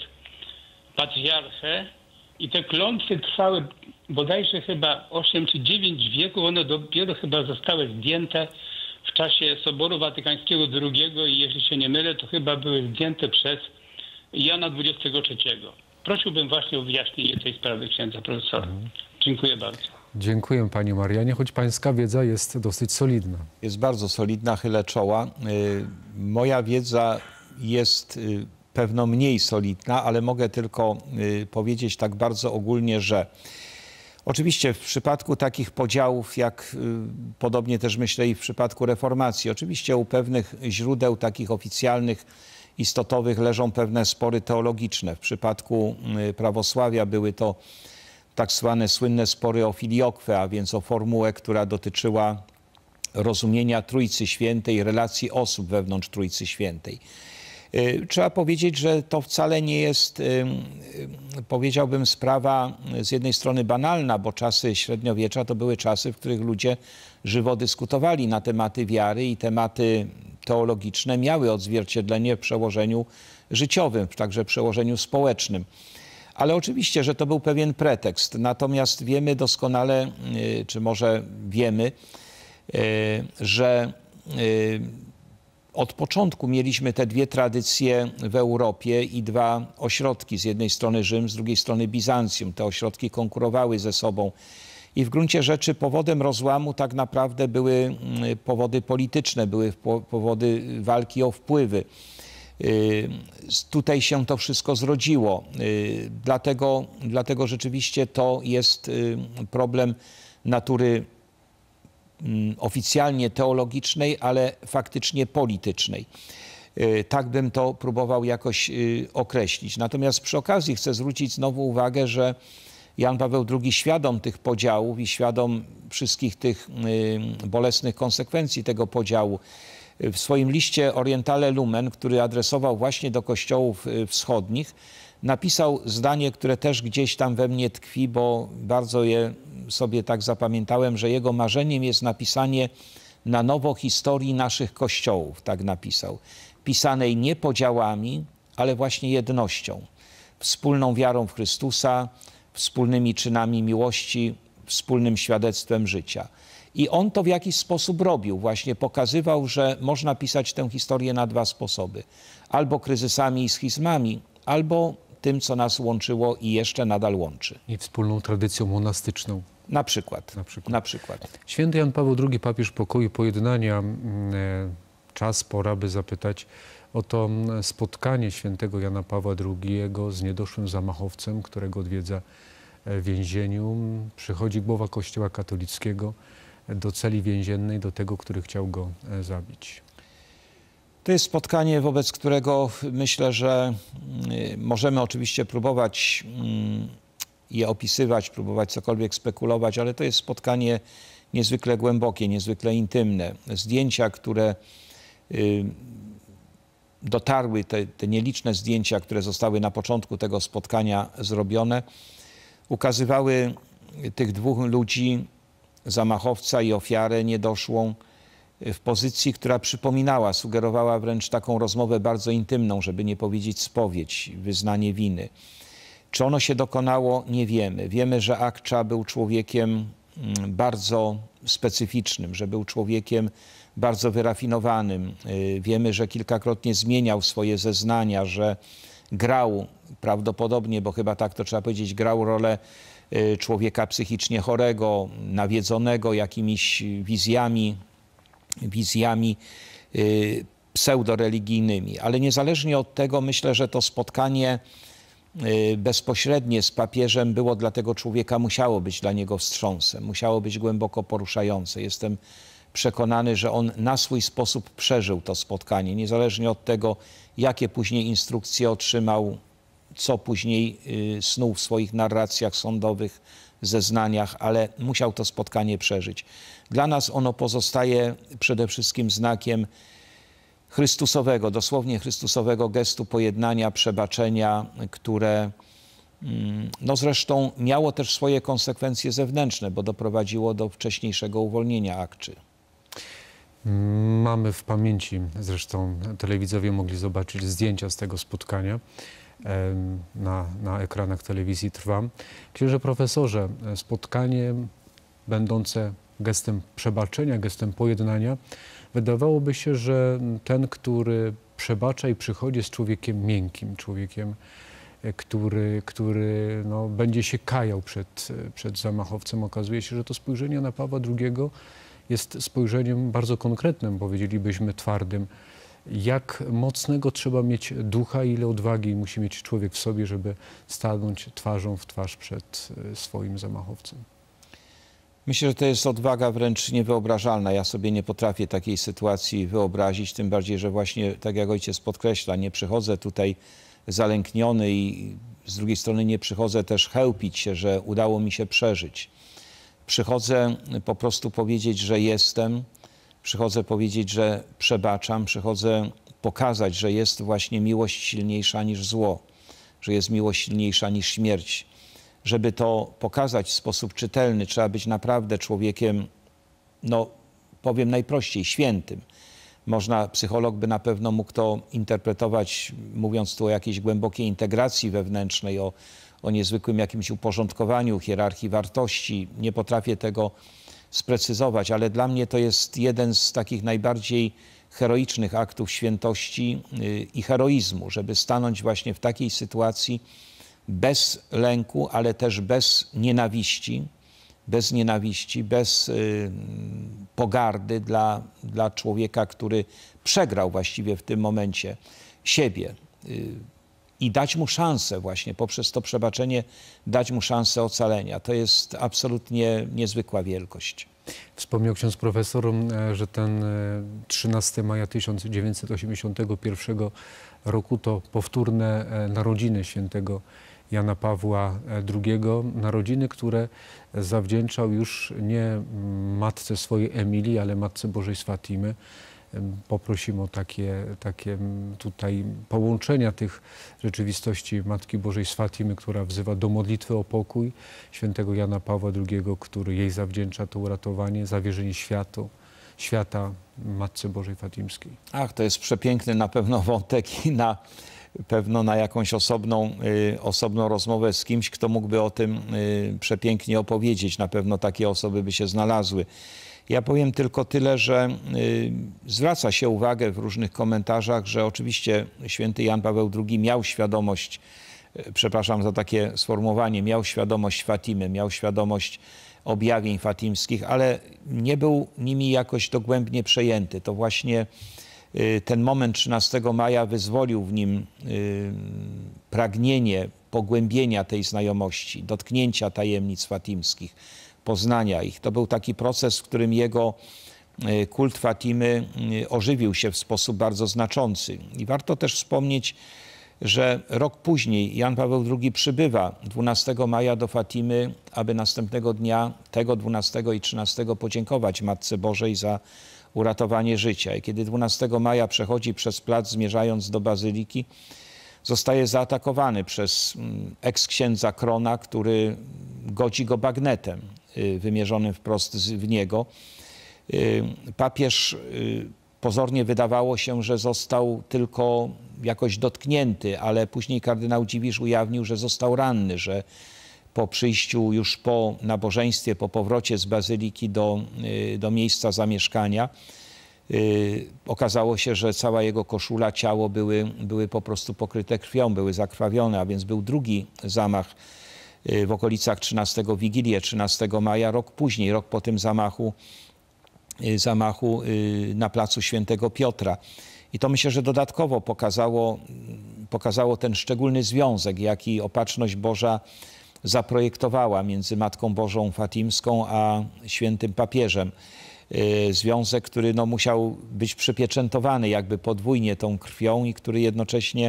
Speaker 3: patriarchę. I te klątwy trwały bodajże chyba osiem czy dziewięć wieków. One dopiero chyba zostały zdjęte w czasie Soboru Watykańskiego drugiego i jeśli się nie mylę, to chyba były zdjęte przez Jana dwudziestego trzeciego. Prosiłbym właśnie o wyjaśnienie tej sprawy księdza profesora. Dziękuję bardzo.
Speaker 1: Dziękuję, panie Marianie, choć pańska wiedza jest dosyć solidna.
Speaker 2: Jest bardzo solidna, chylę czoła. Moja wiedza jest pewno mniej solidna, ale mogę tylko powiedzieć tak bardzo ogólnie, że oczywiście w przypadku takich podziałów, jak podobnie też myślę i w przypadku reformacji, oczywiście u pewnych źródeł takich oficjalnych, istotowych leżą pewne spory teologiczne. W przypadku prawosławia były to tak zwane słynne spory o filiokwę, a więc o formułę, która dotyczyła rozumienia Trójcy Świętej, relacji osób wewnątrz Trójcy Świętej. Trzeba powiedzieć, że to wcale nie jest, powiedziałbym, sprawa z jednej strony banalna, bo czasy średniowiecza to były czasy, w których ludzie żywo dyskutowali na tematy wiary i tematy teologiczne miały odzwierciedlenie w przełożeniu życiowym, także w przełożeniu społecznym. Ale oczywiście, że to był pewien pretekst. Natomiast wiemy doskonale, czy może wiemy, że od początku mieliśmy te dwie tradycje w Europie i dwa ośrodki. Z jednej strony Rzym, z drugiej strony Bizancjum. Te ośrodki konkurowały ze sobą. I w gruncie rzeczy powodem rozłamu tak naprawdę były powody polityczne, były powody walki o wpływy. Tutaj się to wszystko zrodziło. Dlatego, dlatego rzeczywiście to jest problem natury oficjalnie teologicznej, ale faktycznie politycznej. Tak bym to próbował jakoś określić. Natomiast przy okazji chcę zwrócić znowu uwagę, że Jan Paweł drugi, świadom tych podziałów i świadom wszystkich tych bolesnych konsekwencji tego podziału, w swoim liście Orientale Lumen, który adresował właśnie do kościołów wschodnich, napisał zdanie, które też gdzieś tam we mnie tkwi, bo bardzo je sobie tak zapamiętałem, że jego marzeniem jest napisanie na nowo historii naszych kościołów, tak napisał, pisanej nie podziałami, ale właśnie jednością, wspólną wiarą w Chrystusa, wspólnymi czynami miłości, wspólnym świadectwem życia. I on to w jakiś sposób robił, właśnie pokazywał, że można pisać tę historię na dwa sposoby. Albo kryzysami i schizmami, albo tym, co nas łączyło i jeszcze nadal łączy.
Speaker 1: I wspólną tradycją monastyczną.
Speaker 2: Na przykład.
Speaker 1: Na przykład.
Speaker 2: Na przykład.
Speaker 1: Święty Jan Paweł drugi, papież pokoju i pojednania, czas, pora, by zapytać o to spotkanie świętego Jana Pawła drugiego z niedoszłym zamachowcem, którego odwiedza w więzieniu. Przychodzi głowa Kościoła katolickiego do celi więziennej, do tego, który chciał go zabić.
Speaker 2: To jest spotkanie, wobec którego myślę, że możemy oczywiście próbować je opisywać, próbować cokolwiek spekulować, ale to jest spotkanie niezwykle głębokie, niezwykle intymne. Zdjęcia, które dotarły, te, te nieliczne zdjęcia, które zostały na początku tego spotkania zrobione, ukazywały tych dwóch ludzi, zamachowca i ofiarę niedoszłą, w pozycji, która przypominała, sugerowała wręcz taką rozmowę bardzo intymną, żeby nie powiedzieć spowiedź, wyznanie winy. Czy ono się dokonało? Nie wiemy. Wiemy, że Akcza był człowiekiem bardzo specyficznym, że był człowiekiem bardzo wyrafinowanym. Wiemy, że kilkakrotnie zmieniał swoje zeznania, że grał prawdopodobnie, bo chyba tak to trzeba powiedzieć, grał rolę człowieka psychicznie chorego, nawiedzonego jakimiś wizjami, wizjami pseudoreligijnymi. Ale niezależnie od tego myślę, że to spotkanie bezpośrednie z papieżem było dla tego człowieka, musiało być dla niego wstrząsem, musiało być głęboko poruszające. Jestem przekonany, że on na swój sposób przeżył to spotkanie, niezależnie od tego, jakie później instrukcje otrzymał, co później snuł w swoich narracjach sądowych, zeznaniach, ale musiał to spotkanie przeżyć. Dla nas ono pozostaje przede wszystkim znakiem chrystusowego, dosłownie chrystusowego gestu pojednania, przebaczenia, które no zresztą miało też swoje konsekwencje zewnętrzne, bo doprowadziło do wcześniejszego uwolnienia Akczy.
Speaker 1: Mamy w pamięci, zresztą telewidzowie mogli zobaczyć zdjęcia z tego spotkania. Na, na ekranach telewizji trwa. Księże profesorze, spotkanie będące gestem przebaczenia, gestem pojednania, wydawałoby się, że ten, który przebacza i przychodzi, jest człowiekiem miękkim, człowiekiem, który, który no, będzie się kajał przed, przed zamachowcem. Okazuje się, że to spojrzenie Jana Pawła drugiego jest spojrzeniem bardzo konkretnym, powiedzielibyśmy twardym. Jak mocnego trzeba mieć ducha, ile odwagi musi mieć człowiek w sobie, żeby stanąć twarzą w twarz przed swoim zamachowcem?
Speaker 2: Myślę, że to jest odwaga wręcz niewyobrażalna. Ja sobie nie potrafię takiej sytuacji wyobrazić, tym bardziej, że właśnie, tak jak ojciec podkreśla, nie przychodzę tutaj zalękniony i z drugiej strony nie przychodzę też chełpić się, że udało mi się przeżyć. Przychodzę po prostu powiedzieć, że jestem, przychodzę powiedzieć, że przebaczam, przychodzę pokazać, że jest właśnie miłość silniejsza niż zło, że jest miłość silniejsza niż śmierć. Żeby to pokazać w sposób czytelny, trzeba być naprawdę człowiekiem, no powiem najprościej, świętym. Można, psycholog by na pewno mógł to interpretować, mówiąc tu o jakiejś głębokiej integracji wewnętrznej, o, o niezwykłym jakimś uporządkowaniu hierarchii wartości. Nie potrafię tego sprecyzować, ale dla mnie to jest jeden z takich najbardziej heroicznych aktów świętości i heroizmu, żeby stanąć właśnie w takiej sytuacji bez lęku, ale też bez nienawiści, bez nienawiści, bez y, pogardy dla, dla człowieka, który przegrał właściwie w tym momencie siebie. Y, I dać mu szansę właśnie, poprzez to przebaczenie, dać mu szansę ocalenia. To jest absolutnie niezwykła wielkość.
Speaker 1: Wspomniał ksiądz profesor, że ten trzynastego maja tysiąc dziewięćset osiemdziesiątego pierwszego roku to powtórne narodziny świętego Jana Pawła drugiego. Narodziny, które zawdzięczał już nie matce swojej Emilii, ale Matce Bożej z Fatimy. Poprosimy o takie, takie tutaj połączenia tych rzeczywistości Matki Bożej z Fatimy, która wzywa do modlitwy o pokój, świętego Jana Pawła drugiego, który jej zawdzięcza to uratowanie, zawierzenie światu, świata Matce Bożej Fatimskiej.
Speaker 2: Ach, to jest przepiękny na pewno wątek i na pewno na jakąś osobną, osobną rozmowę z kimś, kto mógłby o tym przepięknie opowiedzieć. Na pewno takie osoby by się znalazły. Ja powiem tylko tyle, że zwraca się uwagę w różnych komentarzach, że oczywiście święty Jan Paweł drugi miał świadomość, przepraszam za takie sformułowanie, miał świadomość Fatimy, miał świadomość objawień fatimskich, ale nie był nimi jakoś dogłębnie przejęty. To właśnie ten moment trzynastego maja wyzwolił w nim pragnienie pogłębienia tej znajomości, dotknięcia tajemnic fatimskich, poznania ich. To był taki proces, w którym jego kult Fatimy ożywił się w sposób bardzo znaczący. I warto też wspomnieć, że rok później Jan Paweł drugi przybywa dwunastego maja do Fatimy, aby następnego dnia, tego dwunastego i trzynastego podziękować Matce Bożej za uratowanie życia. I kiedy dwunastego maja przechodzi przez plac, zmierzając do bazyliki, zostaje zaatakowany przez eks-księdza Krona, który godzi go bagnetem wymierzonym wprost w niego. Papież, pozornie wydawało się, że został tylko jakoś dotknięty, ale później kardynał Dziwisz ujawnił, że został ranny, że po przyjściu już po nabożeństwie, po powrocie z bazyliki do, do miejsca zamieszkania, okazało się, że cała jego koszula, ciało były, były po prostu pokryte krwią, były zakrwawione, a więc był drugi zamach w okolicach trzynastego, Wigilię trzynastego maja, rok później, rok po tym zamachu, zamachu na placu Świętego Piotra. I to myślę, że dodatkowo pokazało, pokazało ten szczególny związek, jaki Opatrzność Boża zaprojektowała między Matką Bożą Fatimską a świętym papieżem. Związek, który no, musiał być przypieczętowany jakby podwójnie tą krwią i który jednocześnie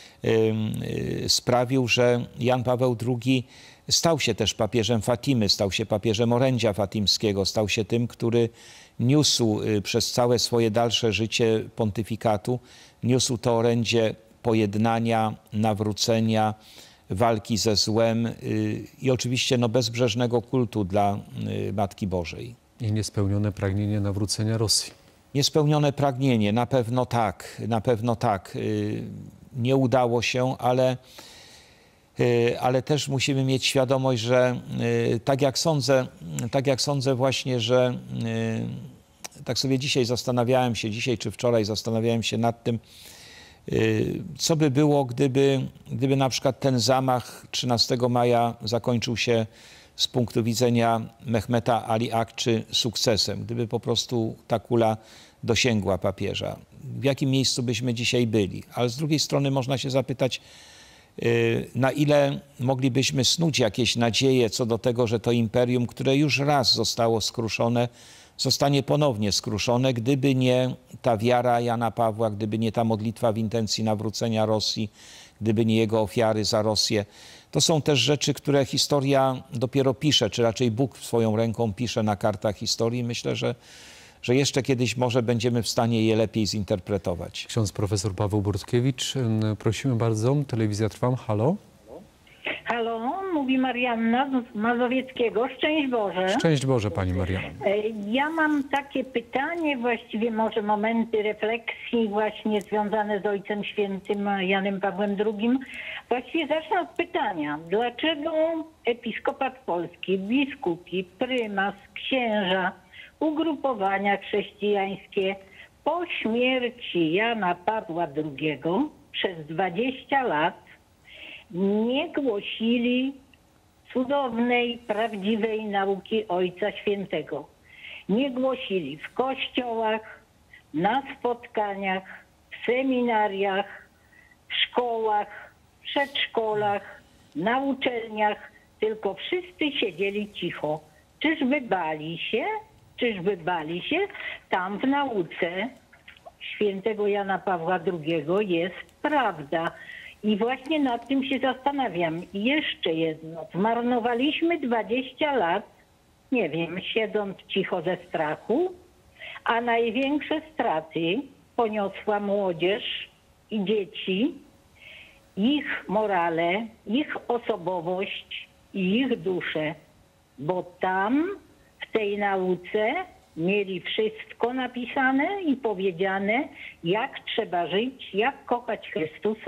Speaker 2: sprawił, że Jan Paweł drugi stał się też papieżem Fatimy, stał się papieżem orędzia fatimskiego, stał się tym, który niósł przez całe swoje dalsze życie pontyfikatu, niósł to orędzie pojednania, nawrócenia, walki ze złem i oczywiście no, bezbrzeżnego kultu dla Matki Bożej.
Speaker 1: I niespełnione pragnienie nawrócenia Rosji.
Speaker 2: Niespełnione pragnienie, na pewno tak, na pewno tak. Nie udało się, ale, ale też musimy mieć świadomość, że tak jak sądzę, tak jak sądzę właśnie, że tak sobie dzisiaj zastanawiałem się, dzisiaj czy wczoraj zastanawiałem się nad tym, co by było, gdyby, gdyby na przykład ten zamach trzynastego maja zakończył się z punktu widzenia Mehmeta Ali Akczy sukcesem, gdyby po prostu ta kula dosięgła papieża. W jakim miejscu byśmy dzisiaj byli? Ale z drugiej strony można się zapytać, na ile moglibyśmy snuć jakieś nadzieje co do tego, że to imperium, które już raz zostało skruszone, zostanie ponownie skruszone, gdyby nie ta wiara Jana Pawła, gdyby nie ta modlitwa w intencji nawrócenia Rosji, gdyby nie jego ofiary za Rosję. To są też rzeczy, które historia dopiero pisze, czy raczej Bóg swoją ręką pisze na kartach historii. Myślę, że, że jeszcze kiedyś może będziemy w stanie je lepiej zinterpretować.
Speaker 1: Ksiądz profesor Paweł Bortkiewicz, prosimy bardzo, telewizja Trwam, halo.
Speaker 4: Halo, mówi Marianna z Mazowieckiego. Szczęść Boże.
Speaker 1: Szczęść Boże, pani Marianna.
Speaker 4: Ja mam takie pytanie, właściwie może momenty refleksji właśnie związane z Ojcem Świętym Janem Pawłem drugim. Właściwie zacznę od pytania. Dlaczego episkopat polski, biskupi, prymas, księża, ugrupowania chrześcijańskie po śmierci Jana Pawła drugiego przez dwadzieścia lat nie głosili cudownej, prawdziwej nauki Ojca Świętego. Nie głosili w kościołach, na spotkaniach, w seminariach, w szkołach, w przedszkolach, na uczelniach, tylko wszyscy siedzieli cicho. Czyżby bali się? Czyżby bali się? Tam w nauce świętego Jana Pawła drugiego jest prawda. I właśnie nad tym się zastanawiam. I jeszcze jedno. Zmarnowaliśmy dwadzieścia lat, nie wiem, siedząc cicho ze strachu, a największe straty poniosła młodzież i dzieci, ich morale, ich osobowość i ich dusze. Bo tam, w tej nauce mieli wszystko napisane i powiedziane, jak trzeba żyć, jak kochać Chrystusa,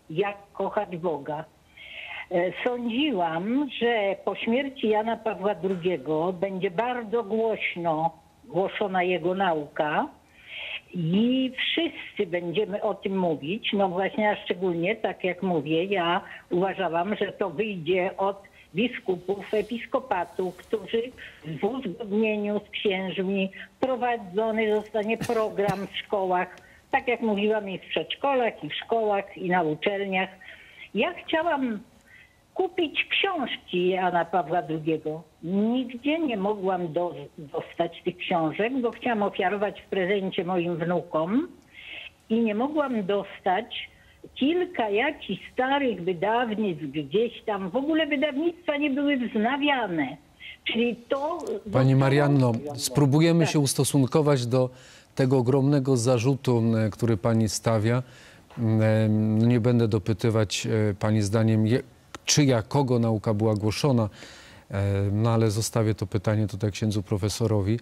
Speaker 4: Jak kochać Boga. Sądziłam, że po śmierci Jana Pawła drugiego będzie bardzo głośno głoszona jego nauka i wszyscy będziemy o tym mówić. No właśnie, a szczególnie, tak jak mówię, ja uważałam, że to wyjdzie od biskupów, episkopatu, którzy w uzgodnieniu z księżmi prowadzony zostanie program w szkołach, tak jak mówiłam, i w przedszkolach, i w szkołach, i na uczelniach. Ja chciałam kupić książki Jana Pawła drugiego. Nigdzie nie mogłam do, dostać tych książek, bo chciałam ofiarować w prezencie moim wnukom i nie mogłam dostać kilka jakichś starych wydawnictw gdzieś tam. W ogóle wydawnictwa nie były wznawiane. Czyli to...
Speaker 1: Pani Marianno,
Speaker 4: zostało-
Speaker 1: spróbujemy
Speaker 4: Tak.
Speaker 1: się ustosunkować do tego ogromnego zarzutu, m, który pani stawia. M, Nie będę dopytywać e, pani zdaniem, je- czyja, kogo nauka była głoszona, e, no ale zostawię to pytanie tutaj księdzu profesorowi.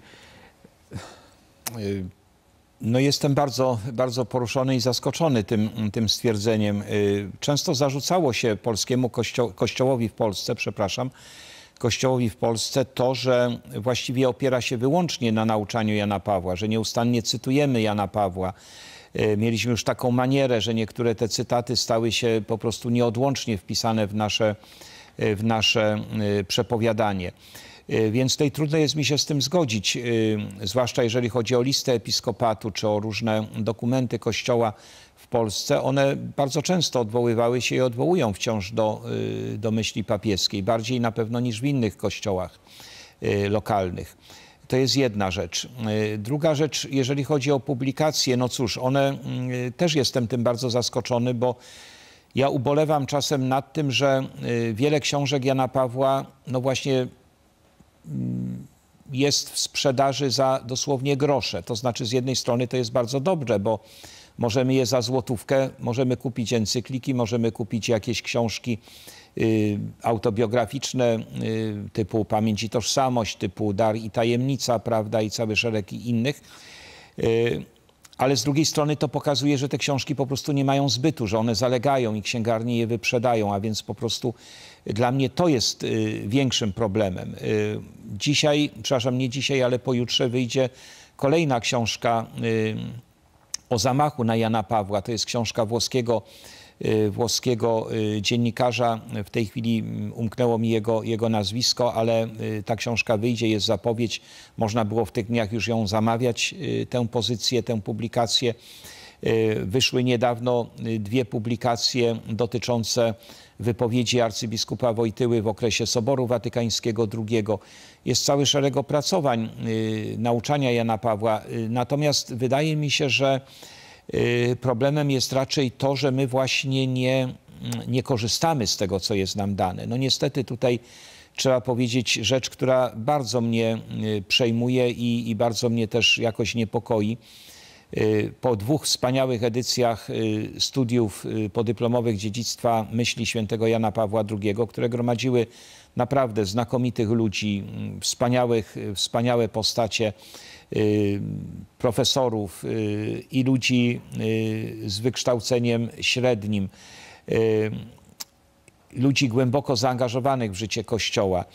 Speaker 2: No jestem bardzo, bardzo poruszony i zaskoczony tym, tym stwierdzeniem. Często zarzucało się polskiemu kościo kościołowi w Polsce, przepraszam, kościołowi w Polsce to, że właściwie opiera się wyłącznie na nauczaniu Jana Pawła, że nieustannie cytujemy Jana Pawła. Mieliśmy już taką manierę, że niektóre te cytaty stały się po prostu nieodłącznie wpisane w nasze, w nasze przepowiadanie. Więc tutaj trudno jest mi się z tym zgodzić, zwłaszcza jeżeli chodzi o listę episkopatu czy o różne dokumenty Kościoła w Polsce. One bardzo często odwoływały się i odwołują wciąż do, do myśli papieskiej, bardziej na pewno niż w innych kościołach lokalnych. To jest jedna rzecz. Druga rzecz, jeżeli chodzi o publikacje, no cóż, one też jestem tym bardzo zaskoczony, bo ja ubolewam czasem nad tym, że wiele książek Jana Pawła, no właśnie jest w sprzedaży za dosłownie grosze. To znaczy z jednej strony to jest bardzo dobrze, bo możemy je za złotówkę, możemy kupić encykliki, możemy kupić jakieś książki y, autobiograficzne y, typu Pamięć i Tożsamość, typu Dar i Tajemnica, prawda, i cały szereg innych. Y, ale z drugiej strony to pokazuje, że te książki po prostu nie mają zbytu, że one zalegają i księgarnie je wyprzedają, a więc po prostu dla mnie to jest y, większym problemem. Y, dzisiaj, przepraszam, nie dzisiaj, ale pojutrze wyjdzie kolejna książka y, o zamachu na Jana Pawła. To jest książka włoskiego, y, włoskiego y, dziennikarza. W tej chwili umknęło mi jego, jego nazwisko, ale y, ta książka wyjdzie, jest zapowiedź. Można było w tych dniach już ją zamawiać, y, tę pozycję, tę publikację. Y, wyszły niedawno y, dwie publikacje dotyczące wypowiedzi arcybiskupa Wojtyły w okresie Soboru Watykańskiego drugiego. Jest cały szereg opracowań y, nauczania Jana Pawła. Y, natomiast wydaje mi się, że y, problemem jest raczej to, że my właśnie nie, nie korzystamy z tego, co jest nam dane. No niestety tutaj trzeba powiedzieć rzecz, która bardzo mnie y, przejmuje i, i bardzo mnie też jakoś niepokoi. Po dwóch wspaniałych edycjach studiów podyplomowych dziedzictwa myśli świętego Jana Pawła drugiego, które gromadziły naprawdę znakomitych ludzi, wspaniałych, wspaniałe postacie, profesorów i ludzi z wykształceniem średnim, ludzi głęboko zaangażowanych w życie Kościoła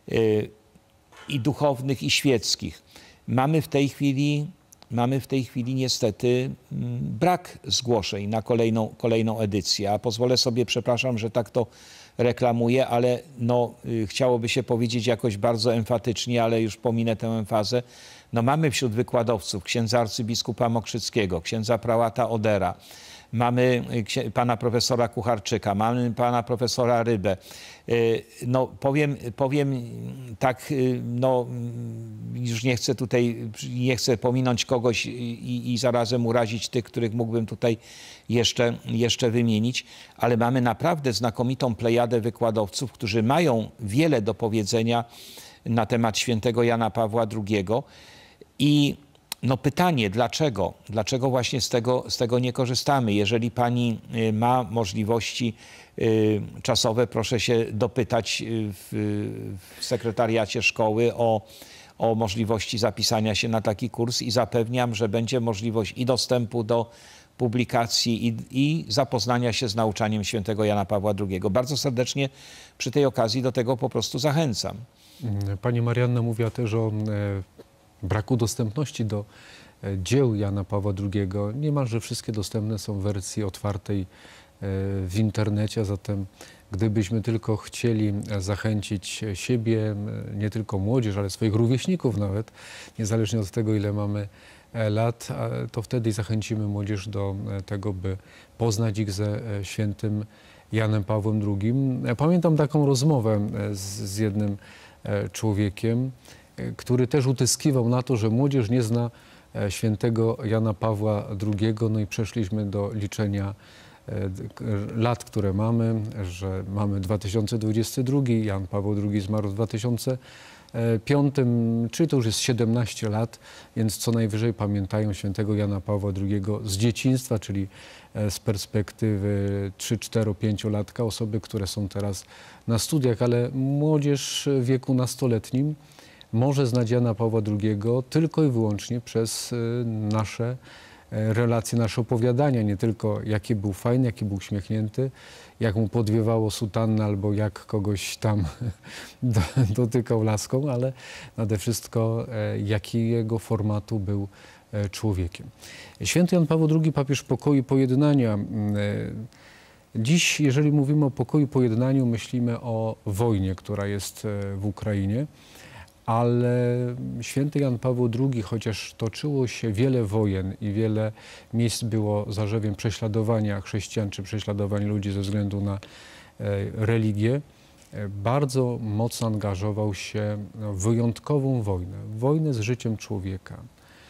Speaker 2: i duchownych, i świeckich. Mamy w tej chwili Mamy w tej chwili niestety brak zgłoszeń na kolejną, kolejną edycję. A pozwolę sobie, przepraszam, że tak to reklamuję, ale no, y, chciałoby się powiedzieć jakoś bardzo emfatycznie, ale już pominę tę emfazę. No, mamy wśród wykładowców księdza arcybiskupa Mokrzyckiego, księdza prałata Odera, mamy pana profesora Kucharczyka, mamy pana profesora Rybę. No powiem, powiem tak, no już nie chcę tutaj, nie chcę pominąć kogoś i, i zarazem urazić tych, których mógłbym tutaj jeszcze, jeszcze wymienić, ale mamy naprawdę znakomitą plejadę wykładowców, którzy mają wiele do powiedzenia na temat świętego Jana Pawła drugiego. I no pytanie, dlaczego? Dlaczego właśnie z tego, z tego nie korzystamy? Jeżeli pani ma możliwości czasowe, proszę się dopytać w, w sekretariacie szkoły o, o możliwości zapisania się na taki kurs i zapewniam, że będzie możliwość i dostępu do publikacji i, i zapoznania się z nauczaniem świętego Jana Pawła drugiego. Bardzo serdecznie przy tej okazji do tego po prostu zachęcam.
Speaker 1: Pani Marianna mówiła też o e, braku dostępności do e, dzieł Jana Pawła drugiego. Niemalże wszystkie dostępne są w wersji otwartej e, w internecie, zatem gdybyśmy tylko chcieli zachęcić siebie, nie tylko młodzież, ale swoich rówieśników nawet, niezależnie od tego, ile mamy lat, to wtedy zachęcimy młodzież do tego, by poznać ich ze świętym Janem Pawłem drugim. Pamiętam taką rozmowę z, z jednym człowiekiem, który też utyskiwał na to, że młodzież nie zna świętego Jana Pawła drugiego. No i przeszliśmy do liczenia lat, które mamy, że mamy dwa tysiące dwudziesty drugi, Jan Paweł drugi zmarł w dwa tysiące piątym, czyli to już jest siedemnaście lat, więc co najwyżej pamiętają świętego Jana Pawła drugiego z dzieciństwa, czyli z perspektywy trzy, cztery, pięciolatka, osoby, które są teraz na studiach, ale młodzież w wieku nastoletnim może znać Jana Pawła drugiego tylko i wyłącznie przez nasze relacje, nasze opowiadania, nie tylko jaki był fajny, jaki był uśmiechnięty, jak mu podwiewało sutannę albo jak kogoś tam dotykał laską, ale nade wszystko jakiego formatu był człowiekiem. Święty Jan Paweł drugi, papież pokoju i pojednania. Dziś, jeżeli mówimy o pokoju i pojednaniu, myślimy o wojnie, która jest w Ukrainie. Ale święty Jan Paweł drugi, chociaż toczyło się wiele wojen i wiele miejsc było zarzewiem prześladowania chrześcijan czy prześladowań ludzi ze względu na religię, bardzo mocno angażował się w wyjątkową wojnę, wojnę z życiem człowieka,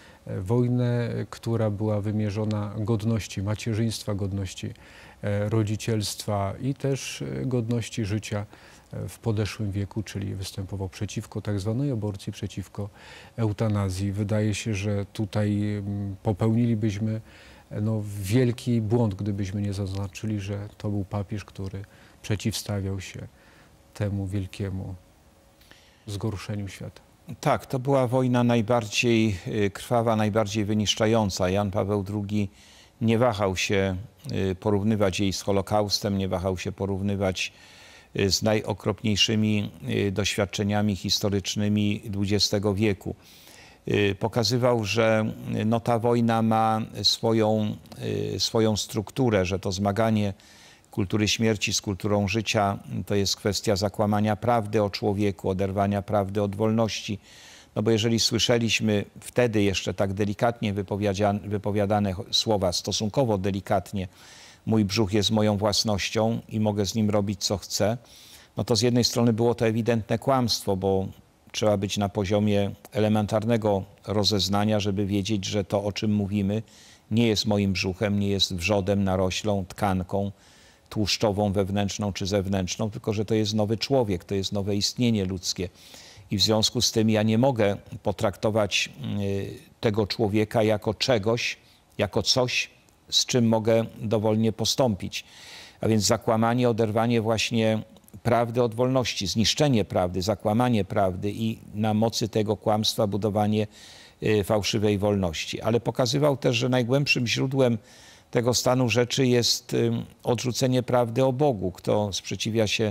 Speaker 1: wojnę, która była wymierzona godności macierzyństwa, godności rodzicielstwa i też godności życia w podeszłym wieku, czyli występował przeciwko tak zwanej aborcji, przeciwko eutanazji. Wydaje się, że tutaj popełnilibyśmy no, wielki błąd, gdybyśmy nie zaznaczyli, że to był papież, który przeciwstawiał się temu wielkiemu zgorszeniu świata.
Speaker 2: Tak, to była wojna najbardziej krwawa, najbardziej wyniszczająca. Jan Paweł drugi nie wahał się porównywać jej z Holokaustem, nie wahał się porównywać z najokropniejszymi doświadczeniami historycznymi dwudziestego wieku. Pokazywał, że no, ta wojna ma swoją, swoją strukturę, że to zmaganie kultury śmierci z kulturą życia to jest kwestia zakłamania prawdy o człowieku, oderwania prawdy od wolności. No bo jeżeli słyszeliśmy wtedy jeszcze tak delikatnie wypowiadane słowa, stosunkowo delikatnie, mój brzuch jest moją własnością i mogę z nim robić co chcę, no to z jednej strony było to ewidentne kłamstwo, bo trzeba być na poziomie elementarnego rozeznania, żeby wiedzieć, że to, o czym mówimy, nie jest moim brzuchem, nie jest wrzodem, naroślą, tkanką tłuszczową, wewnętrzną czy zewnętrzną, tylko że to jest nowy człowiek, to jest nowe istnienie ludzkie. I w związku z tym ja nie mogę potraktować tego człowieka jako czegoś, jako coś, z czym mogę dowolnie postąpić. A więc zakłamanie, oderwanie właśnie prawdy od wolności, zniszczenie prawdy, zakłamanie prawdy i na mocy tego kłamstwa budowanie fałszywej wolności. Ale pokazywał też, że najgłębszym źródłem tego stanu rzeczy jest odrzucenie prawdy o Bogu. Kto sprzeciwia się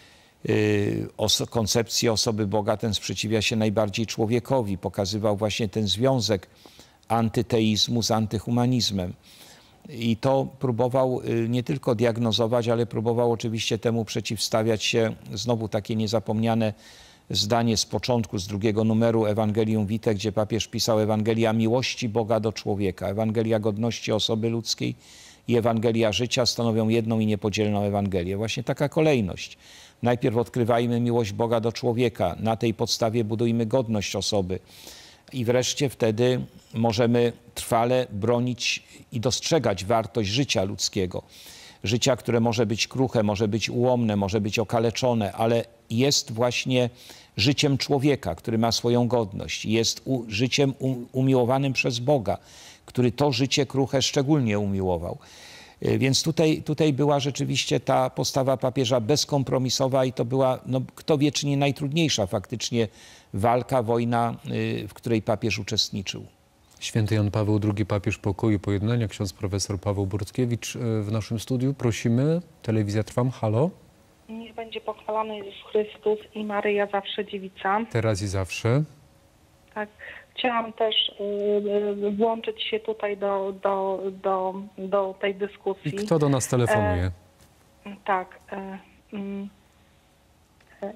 Speaker 2: koncepcji osoby Boga, ten sprzeciwia się najbardziej człowiekowi. Pokazywał właśnie ten związek antyteizmu z antyhumanizmem. I to próbował nie tylko diagnozować, ale próbował oczywiście temu przeciwstawiać się. Znowu takie niezapomniane zdanie z początku, z drugiego numeru Ewangelium Vitae, gdzie papież pisał: Ewangelia miłości Boga do człowieka, Ewangelia godności osoby ludzkiej i Ewangelia życia stanowią jedną i niepodzielną Ewangelię. Właśnie taka kolejność. Najpierw odkrywajmy miłość Boga do człowieka, na tej podstawie budujmy godność osoby. I wreszcie wtedy możemy trwale bronić i dostrzegać wartość życia ludzkiego. Życia, które może być kruche, może być ułomne, może być okaleczone, ale jest właśnie życiem człowieka, który ma swoją godność. Jest u, życiem umiłowanym przez Boga, który to życie kruche szczególnie umiłował. Więc tutaj, tutaj była rzeczywiście ta postawa papieża bezkompromisowa i to była, no, kto wie, czy nie najtrudniejsza faktycznie walka, wojna, w której papież uczestniczył.
Speaker 1: Święty Jan Paweł drugi, papież pokoju i pojednania, ksiądz profesor Paweł Bortkiewicz y, w naszym studiu. Prosimy, telewizja Trwam, halo.
Speaker 5: Niech będzie pochwalony Jezus Chrystus i Maryja zawsze dziewica.
Speaker 1: Teraz i zawsze.
Speaker 5: Tak. Chciałam też y, y, włączyć się tutaj do, do, do, do tej
Speaker 1: I
Speaker 5: dyskusji.
Speaker 1: kto do nas telefonuje?
Speaker 5: E, tak. E, mm, e,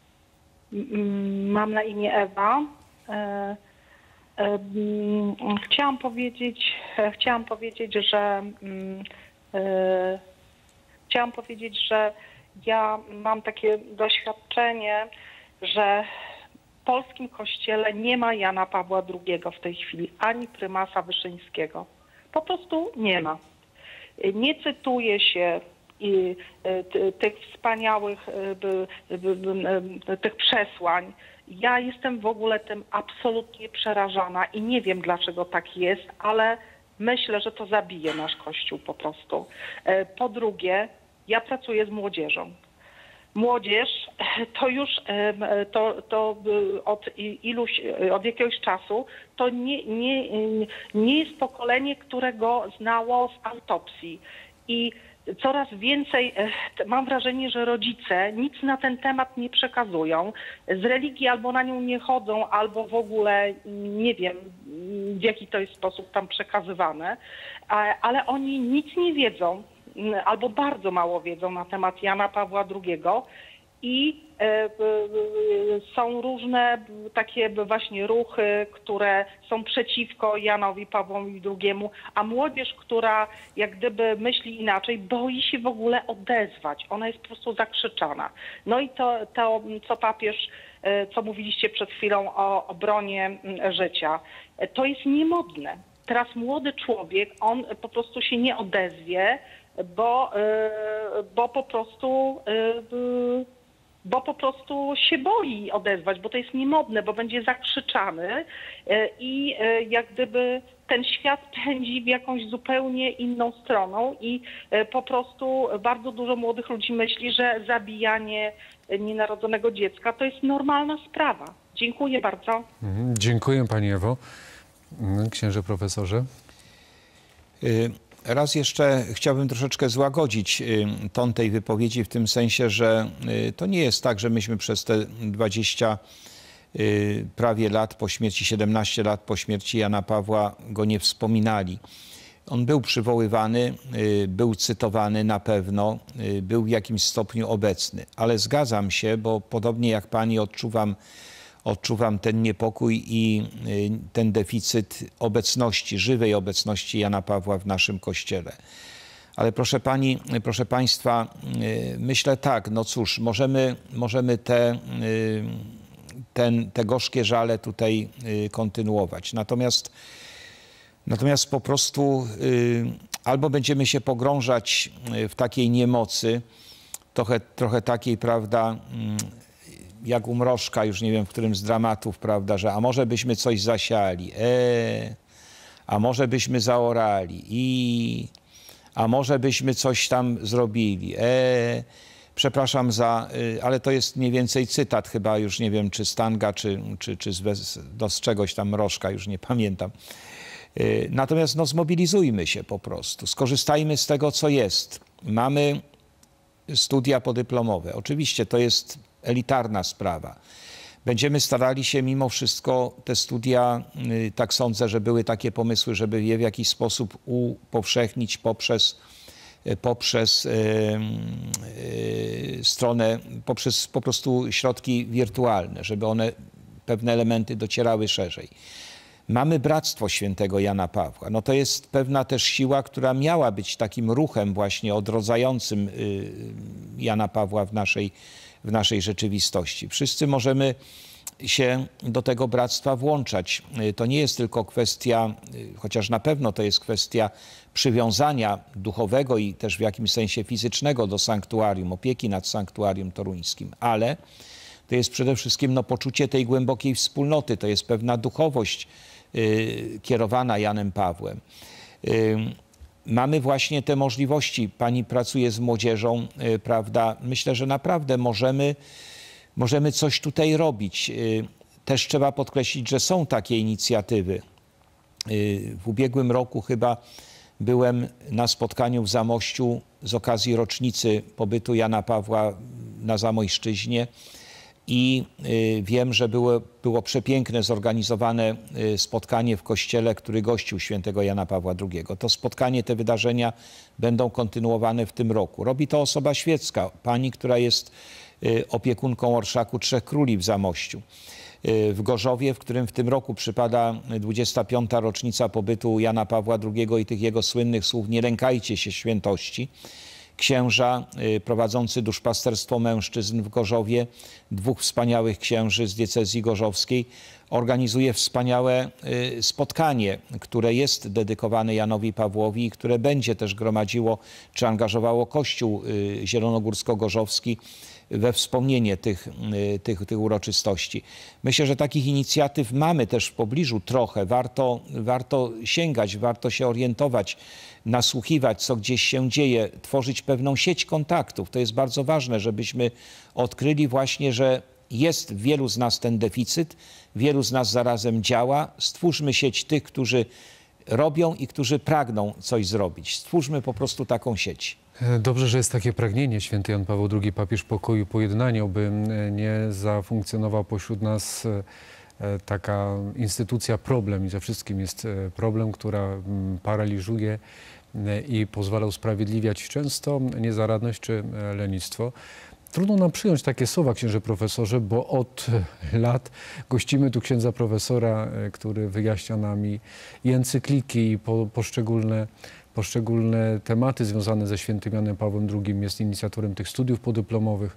Speaker 5: mm, mam na imię Ewa. E, e, mm, chciałam powiedzieć, e, chciałam powiedzieć, że mm, e, chciałam powiedzieć, że ja mam takie doświadczenie, że w polskim kościele nie ma Jana Pawła drugiego w tej chwili, ani prymasa Wyszyńskiego. Po prostu nie ma. Nie cytuje się i, y, tych wspaniałych y, y, y, tych przesłań. Ja jestem w ogóle tym absolutnie przerażona i nie wiem, dlaczego tak jest, ale myślę, że to zabije nasz Kościół po prostu. Po drugie, ja pracuję z młodzieżą. Młodzież to już to, to od iluś, od jakiegoś czasu to nie, nie, nie jest pokolenie, które go znało z autopsji. I coraz więcej, mam wrażenie, że rodzice nic na ten temat nie przekazują. Z religii albo na nią nie chodzą, albo w ogóle nie wiem, w jaki to jest sposób tam przekazywane, ale oni nic nie wiedzą, albo bardzo mało wiedzą na temat Jana Pawła drugiego i e, e, są różne takie właśnie ruchy, które są przeciwko Janowi Pawłowi drugiemu, a młodzież, która jak gdyby myśli inaczej, boi się w ogóle odezwać. Ona jest po prostu zakrzyczana. No i to, to co papież, e, co mówiliście przed chwilą o obronie życia, e, to jest niemodne. Teraz młody człowiek, on po prostu się nie odezwie, bo, bo po prostu bo po prostu się boi odezwać, bo to jest niemodne, bo będzie zakrzyczany i jak gdyby ten świat pędzi w jakąś zupełnie inną stroną i po prostu bardzo dużo młodych ludzi myśli, że zabijanie nienarodzonego dziecka to jest normalna sprawa. Dziękuję bardzo.
Speaker 1: Mhm, dziękuję pani Ewo. Księże profesorze.
Speaker 2: Y Raz jeszcze chciałbym troszeczkę złagodzić ton tej wypowiedzi w tym sensie, że to nie jest tak, że myśmy przez te dwadzieścia prawie lat po śmierci, siedemnaście lat po śmierci Jana Pawła go nie wspominali. On był przywoływany, był cytowany na pewno, był w jakimś stopniu obecny, ale zgadzam się, bo podobnie jak pani odczuwam Odczuwam ten niepokój i ten deficyt obecności, żywej obecności Jana Pawła w naszym Kościele. Ale proszę pani, proszę państwa, myślę tak, no cóż, możemy, możemy te, ten, te gorzkie żale tutaj kontynuować. Natomiast, natomiast po prostu albo będziemy się pogrążać w takiej niemocy, trochę, trochę takiej, prawda, jak u Mrożka, już nie wiem, w którym z dramatów, prawda, że a może byśmy coś zasiali, e, a może byśmy zaorali, i a może byśmy coś tam zrobili, e, przepraszam za, y, ale to jest mniej więcej cytat chyba, już nie wiem, czy Stanga, czy, czy, czy z, do z czegoś tam Mrożka, już nie pamiętam. Y, natomiast no, zmobilizujmy się po prostu, skorzystajmy z tego, co jest. Mamy studia podyplomowe. Oczywiście to jest elitarna sprawa. Będziemy starali się mimo wszystko te studia, tak sądzę, że były takie pomysły, żeby je w jakiś sposób upowszechnić poprzez, poprzez yy, yy, stronę, poprzez po prostu środki wirtualne, żeby one, pewne elementy docierały szerzej. Mamy Bractwo Świętego Jana Pawła. No to jest pewna też siła, która miała być takim ruchem właśnie odrodzającym yy, Jana Pawła w naszej w naszej rzeczywistości. Wszyscy możemy się do tego bractwa włączać. To nie jest tylko kwestia, chociaż na pewno to jest kwestia przywiązania duchowego i też w jakimś sensie fizycznego do sanktuarium, opieki nad sanktuarium toruńskim, ale to jest przede wszystkim no, poczucie tej głębokiej wspólnoty, to jest pewna duchowość yy, kierowana Janem Pawłem. Yy, Mamy właśnie te możliwości. Pani pracuje z młodzieżą, yy, prawda? Myślę, że naprawdę możemy, możemy coś tutaj robić. Yy, też trzeba podkreślić, że są takie inicjatywy. W ubiegłym roku chyba byłem na spotkaniu w Zamościu z okazji rocznicy pobytu Jana Pawła na Zamojszczyźnie i wiem, że było, było przepiękne zorganizowane spotkanie w kościele, który gościł świętego Jana Pawła drugiego. To spotkanie, te wydarzenia będą kontynuowane w tym roku. Robi to osoba świecka, pani, która jest opiekunką orszaku Trzech Króli w Zamościu. W Gorzowie, w którym w tym roku przypada dwudziesta piąta rocznica pobytu Jana Pawła drugiego i tych jego słynnych słów "Nie lękajcie się świętości". Księża prowadzący duszpasterstwo mężczyzn w Gorzowie, dwóch wspaniałych księży z diecezji gorzowskiej, organizuje wspaniałe spotkanie, które jest dedykowane Janowi Pawłowi i które będzie też gromadziło czy angażowało Kościół zielonogórsko-gorzowski we wspomnienie tych, tych, tych uroczystości. Myślę, że takich inicjatyw mamy też w pobliżu trochę. Warto, warto sięgać, warto się orientować, nasłuchiwać, co gdzieś się dzieje, tworzyć pewną sieć kontaktów. To jest bardzo ważne, żebyśmy odkryli właśnie, że jest w wielu z nas ten deficyt, wielu z nas zarazem działa. Stwórzmy sieć tych, którzy robią i którzy pragną coś zrobić. Stwórzmy po prostu taką sieć.
Speaker 1: Dobrze, że jest takie pragnienie. Święty Jan Paweł drugi, papież pokoju i pojednania, by nie zafunkcjonował pośród nas taka instytucja problem. I ze wszystkim jest problem, która paraliżuje i pozwala usprawiedliwiać często niezaradność czy lenistwo. Trudno nam przyjąć takie słowa, księże profesorze, bo od lat gościmy tu księdza profesora, który wyjaśnia nam i, i encykliki, i po, poszczególne, poszczególne tematy związane ze świętym Janem Pawłem drugim. Jest inicjatorem tych studiów podyplomowych.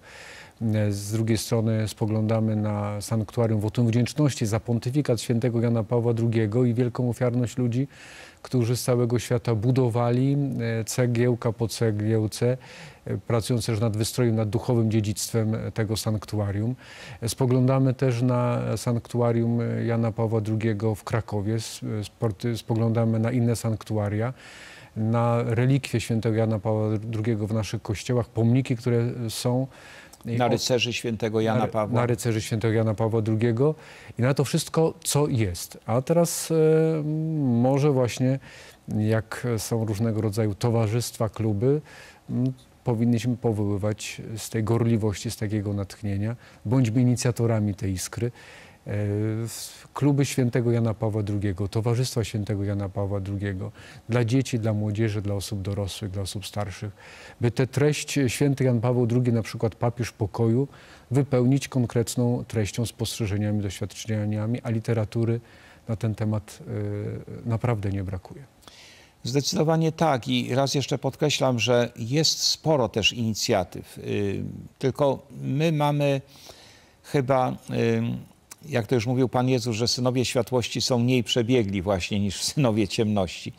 Speaker 1: Z drugiej strony spoglądamy na sanktuarium wotum wdzięczności za pontyfikat świętego Jana Pawła drugiego i wielką ofiarność ludzi, którzy z całego świata budowali cegiełka po cegiełce, pracując też nad wystrojem, nad duchowym dziedzictwem tego sanktuarium. Spoglądamy też na sanktuarium Jana Pawła drugiego w Krakowie, spoglądamy na inne sanktuaria, na relikwie świętego Jana Pawła drugiego w naszych kościołach, pomniki, które są
Speaker 2: na rycerzy świętego Jana
Speaker 1: na,
Speaker 2: Pawła.
Speaker 1: Na rycerzy świętego Jana Pawła drugiego i na to wszystko, co jest. A teraz e, może właśnie, jak są różnego rodzaju towarzystwa, kluby, m, powinniśmy powoływać z tej gorliwości, z takiego natchnienia. Bądźmy inicjatorami tej iskry. E, kluby świętego Jana Pawła drugiego, towarzystwa świętego Jana Pawła drugiego, dla dzieci, dla młodzieży, dla osób dorosłych, dla osób starszych, by tę treść święty Jan Paweł drugi, na przykład papież pokoju, wypełnić konkretną treścią, spostrzeżeniami, doświadczeniami, a literatury na ten temat y, naprawdę nie brakuje.
Speaker 2: Zdecydowanie tak i raz jeszcze podkreślam, że jest sporo też inicjatyw, y, tylko my mamy chyba... Y, jak to już mówił Pan Jezus, że synowie światłości są mniej przebiegli właśnie niż synowie ciemności.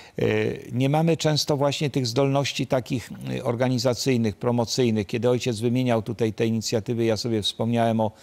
Speaker 2: Nie mamy często właśnie tych zdolności takich organizacyjnych, promocyjnych. Kiedy ojciec wymieniał tutaj te inicjatywy, ja sobie wspomniałem o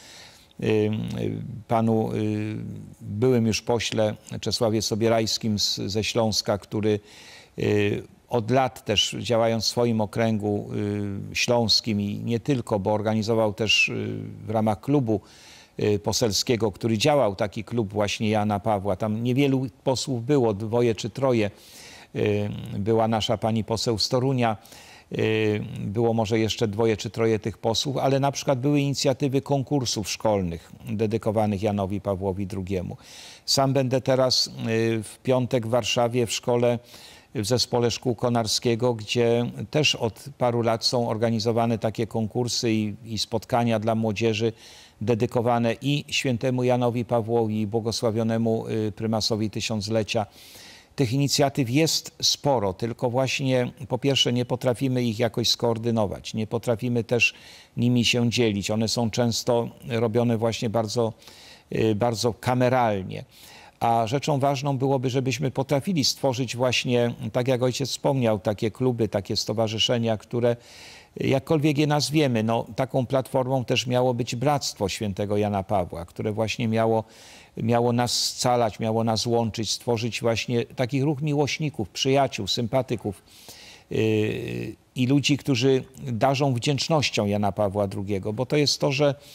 Speaker 2: panu byłym już pośle Czesławie Sobierajskim z, ze Śląska, który od lat też działając w swoim okręgu śląskim i nie tylko, bo organizował też w ramach klubu poselskiego, który działał, taki klub właśnie Jana Pawła. Tam niewielu posłów było, dwoje czy troje. Była nasza pani poseł z Torunia, było może jeszcze dwoje czy troje tych posłów, ale na przykład były inicjatywy konkursów szkolnych dedykowanych Janowi Pawłowi drugiemu. Sam będę teraz w piątek w Warszawie w szkole, w zespole szkół Konarskiego, gdzie też od paru lat są organizowane takie konkursy i, i spotkania dla młodzieży dedykowane i świętemu Janowi Pawłowi, i błogosławionemu prymasowi tysiąclecia. Tych inicjatyw jest sporo, tylko właśnie po pierwsze nie potrafimy ich jakoś skoordynować, nie potrafimy też nimi się dzielić. One są często robione właśnie bardzo, bardzo kameralnie. A rzeczą ważną byłoby, żebyśmy potrafili stworzyć właśnie, tak jak ojciec wspomniał, takie kluby, takie stowarzyszenia, które jakkolwiek je nazwiemy, no, taką platformą też miało być Bractwo Świętego Jana Pawła, które właśnie miało, miało nas scalać, miało nas łączyć, stworzyć właśnie taki ruch miłośników, przyjaciół, sympatyków yy, i ludzi, którzy darzą wdzięcznością Jana Pawła drugiego, bo to jest to, że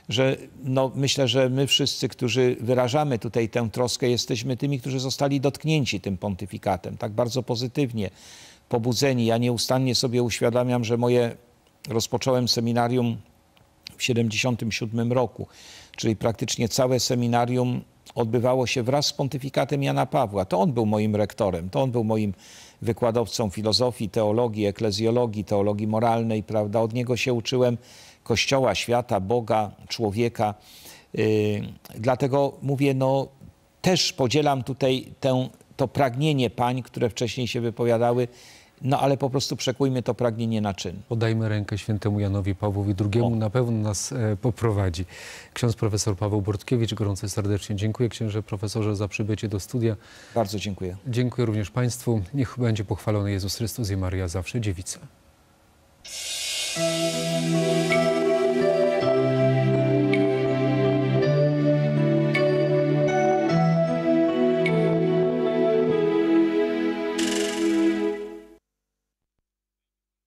Speaker 2: że no, myślę, że my wszyscy, którzy wyrażamy tutaj tę troskę, jesteśmy tymi, którzy zostali dotknięci tym pontyfikatem, tak bardzo pozytywnie, pobudzeni. Ja nieustannie sobie uświadamiam, że moje rozpocząłem seminarium w siedemdziesiątym siódmym roku, czyli praktycznie całe seminarium odbywało się wraz z pontyfikatem Jana Pawła. To on był moim rektorem, to on był moim wykładowcą filozofii, teologii, eklezjologii, teologii moralnej, prawda? Od niego się uczyłem Kościoła, świata, Boga, człowieka. Yy, dlatego mówię, no też podzielam tutaj tę, to pragnienie pań, które wcześniej się wypowiadały, no ale po prostu przekujmy to pragnienie na czyn.
Speaker 1: Podajmy rękę świętemu Janowi Pawłowi drugiemu,
Speaker 2: O.
Speaker 1: na pewno nas e, poprowadzi. Ksiądz profesor Paweł Bortkiewicz, gorąco serdecznie dziękuję księże profesorze za przybycie do studia.
Speaker 2: Bardzo dziękuję.
Speaker 1: Dziękuję również Państwu. Niech będzie pochwalony Jezus Chrystus i Maria zawsze dziewica.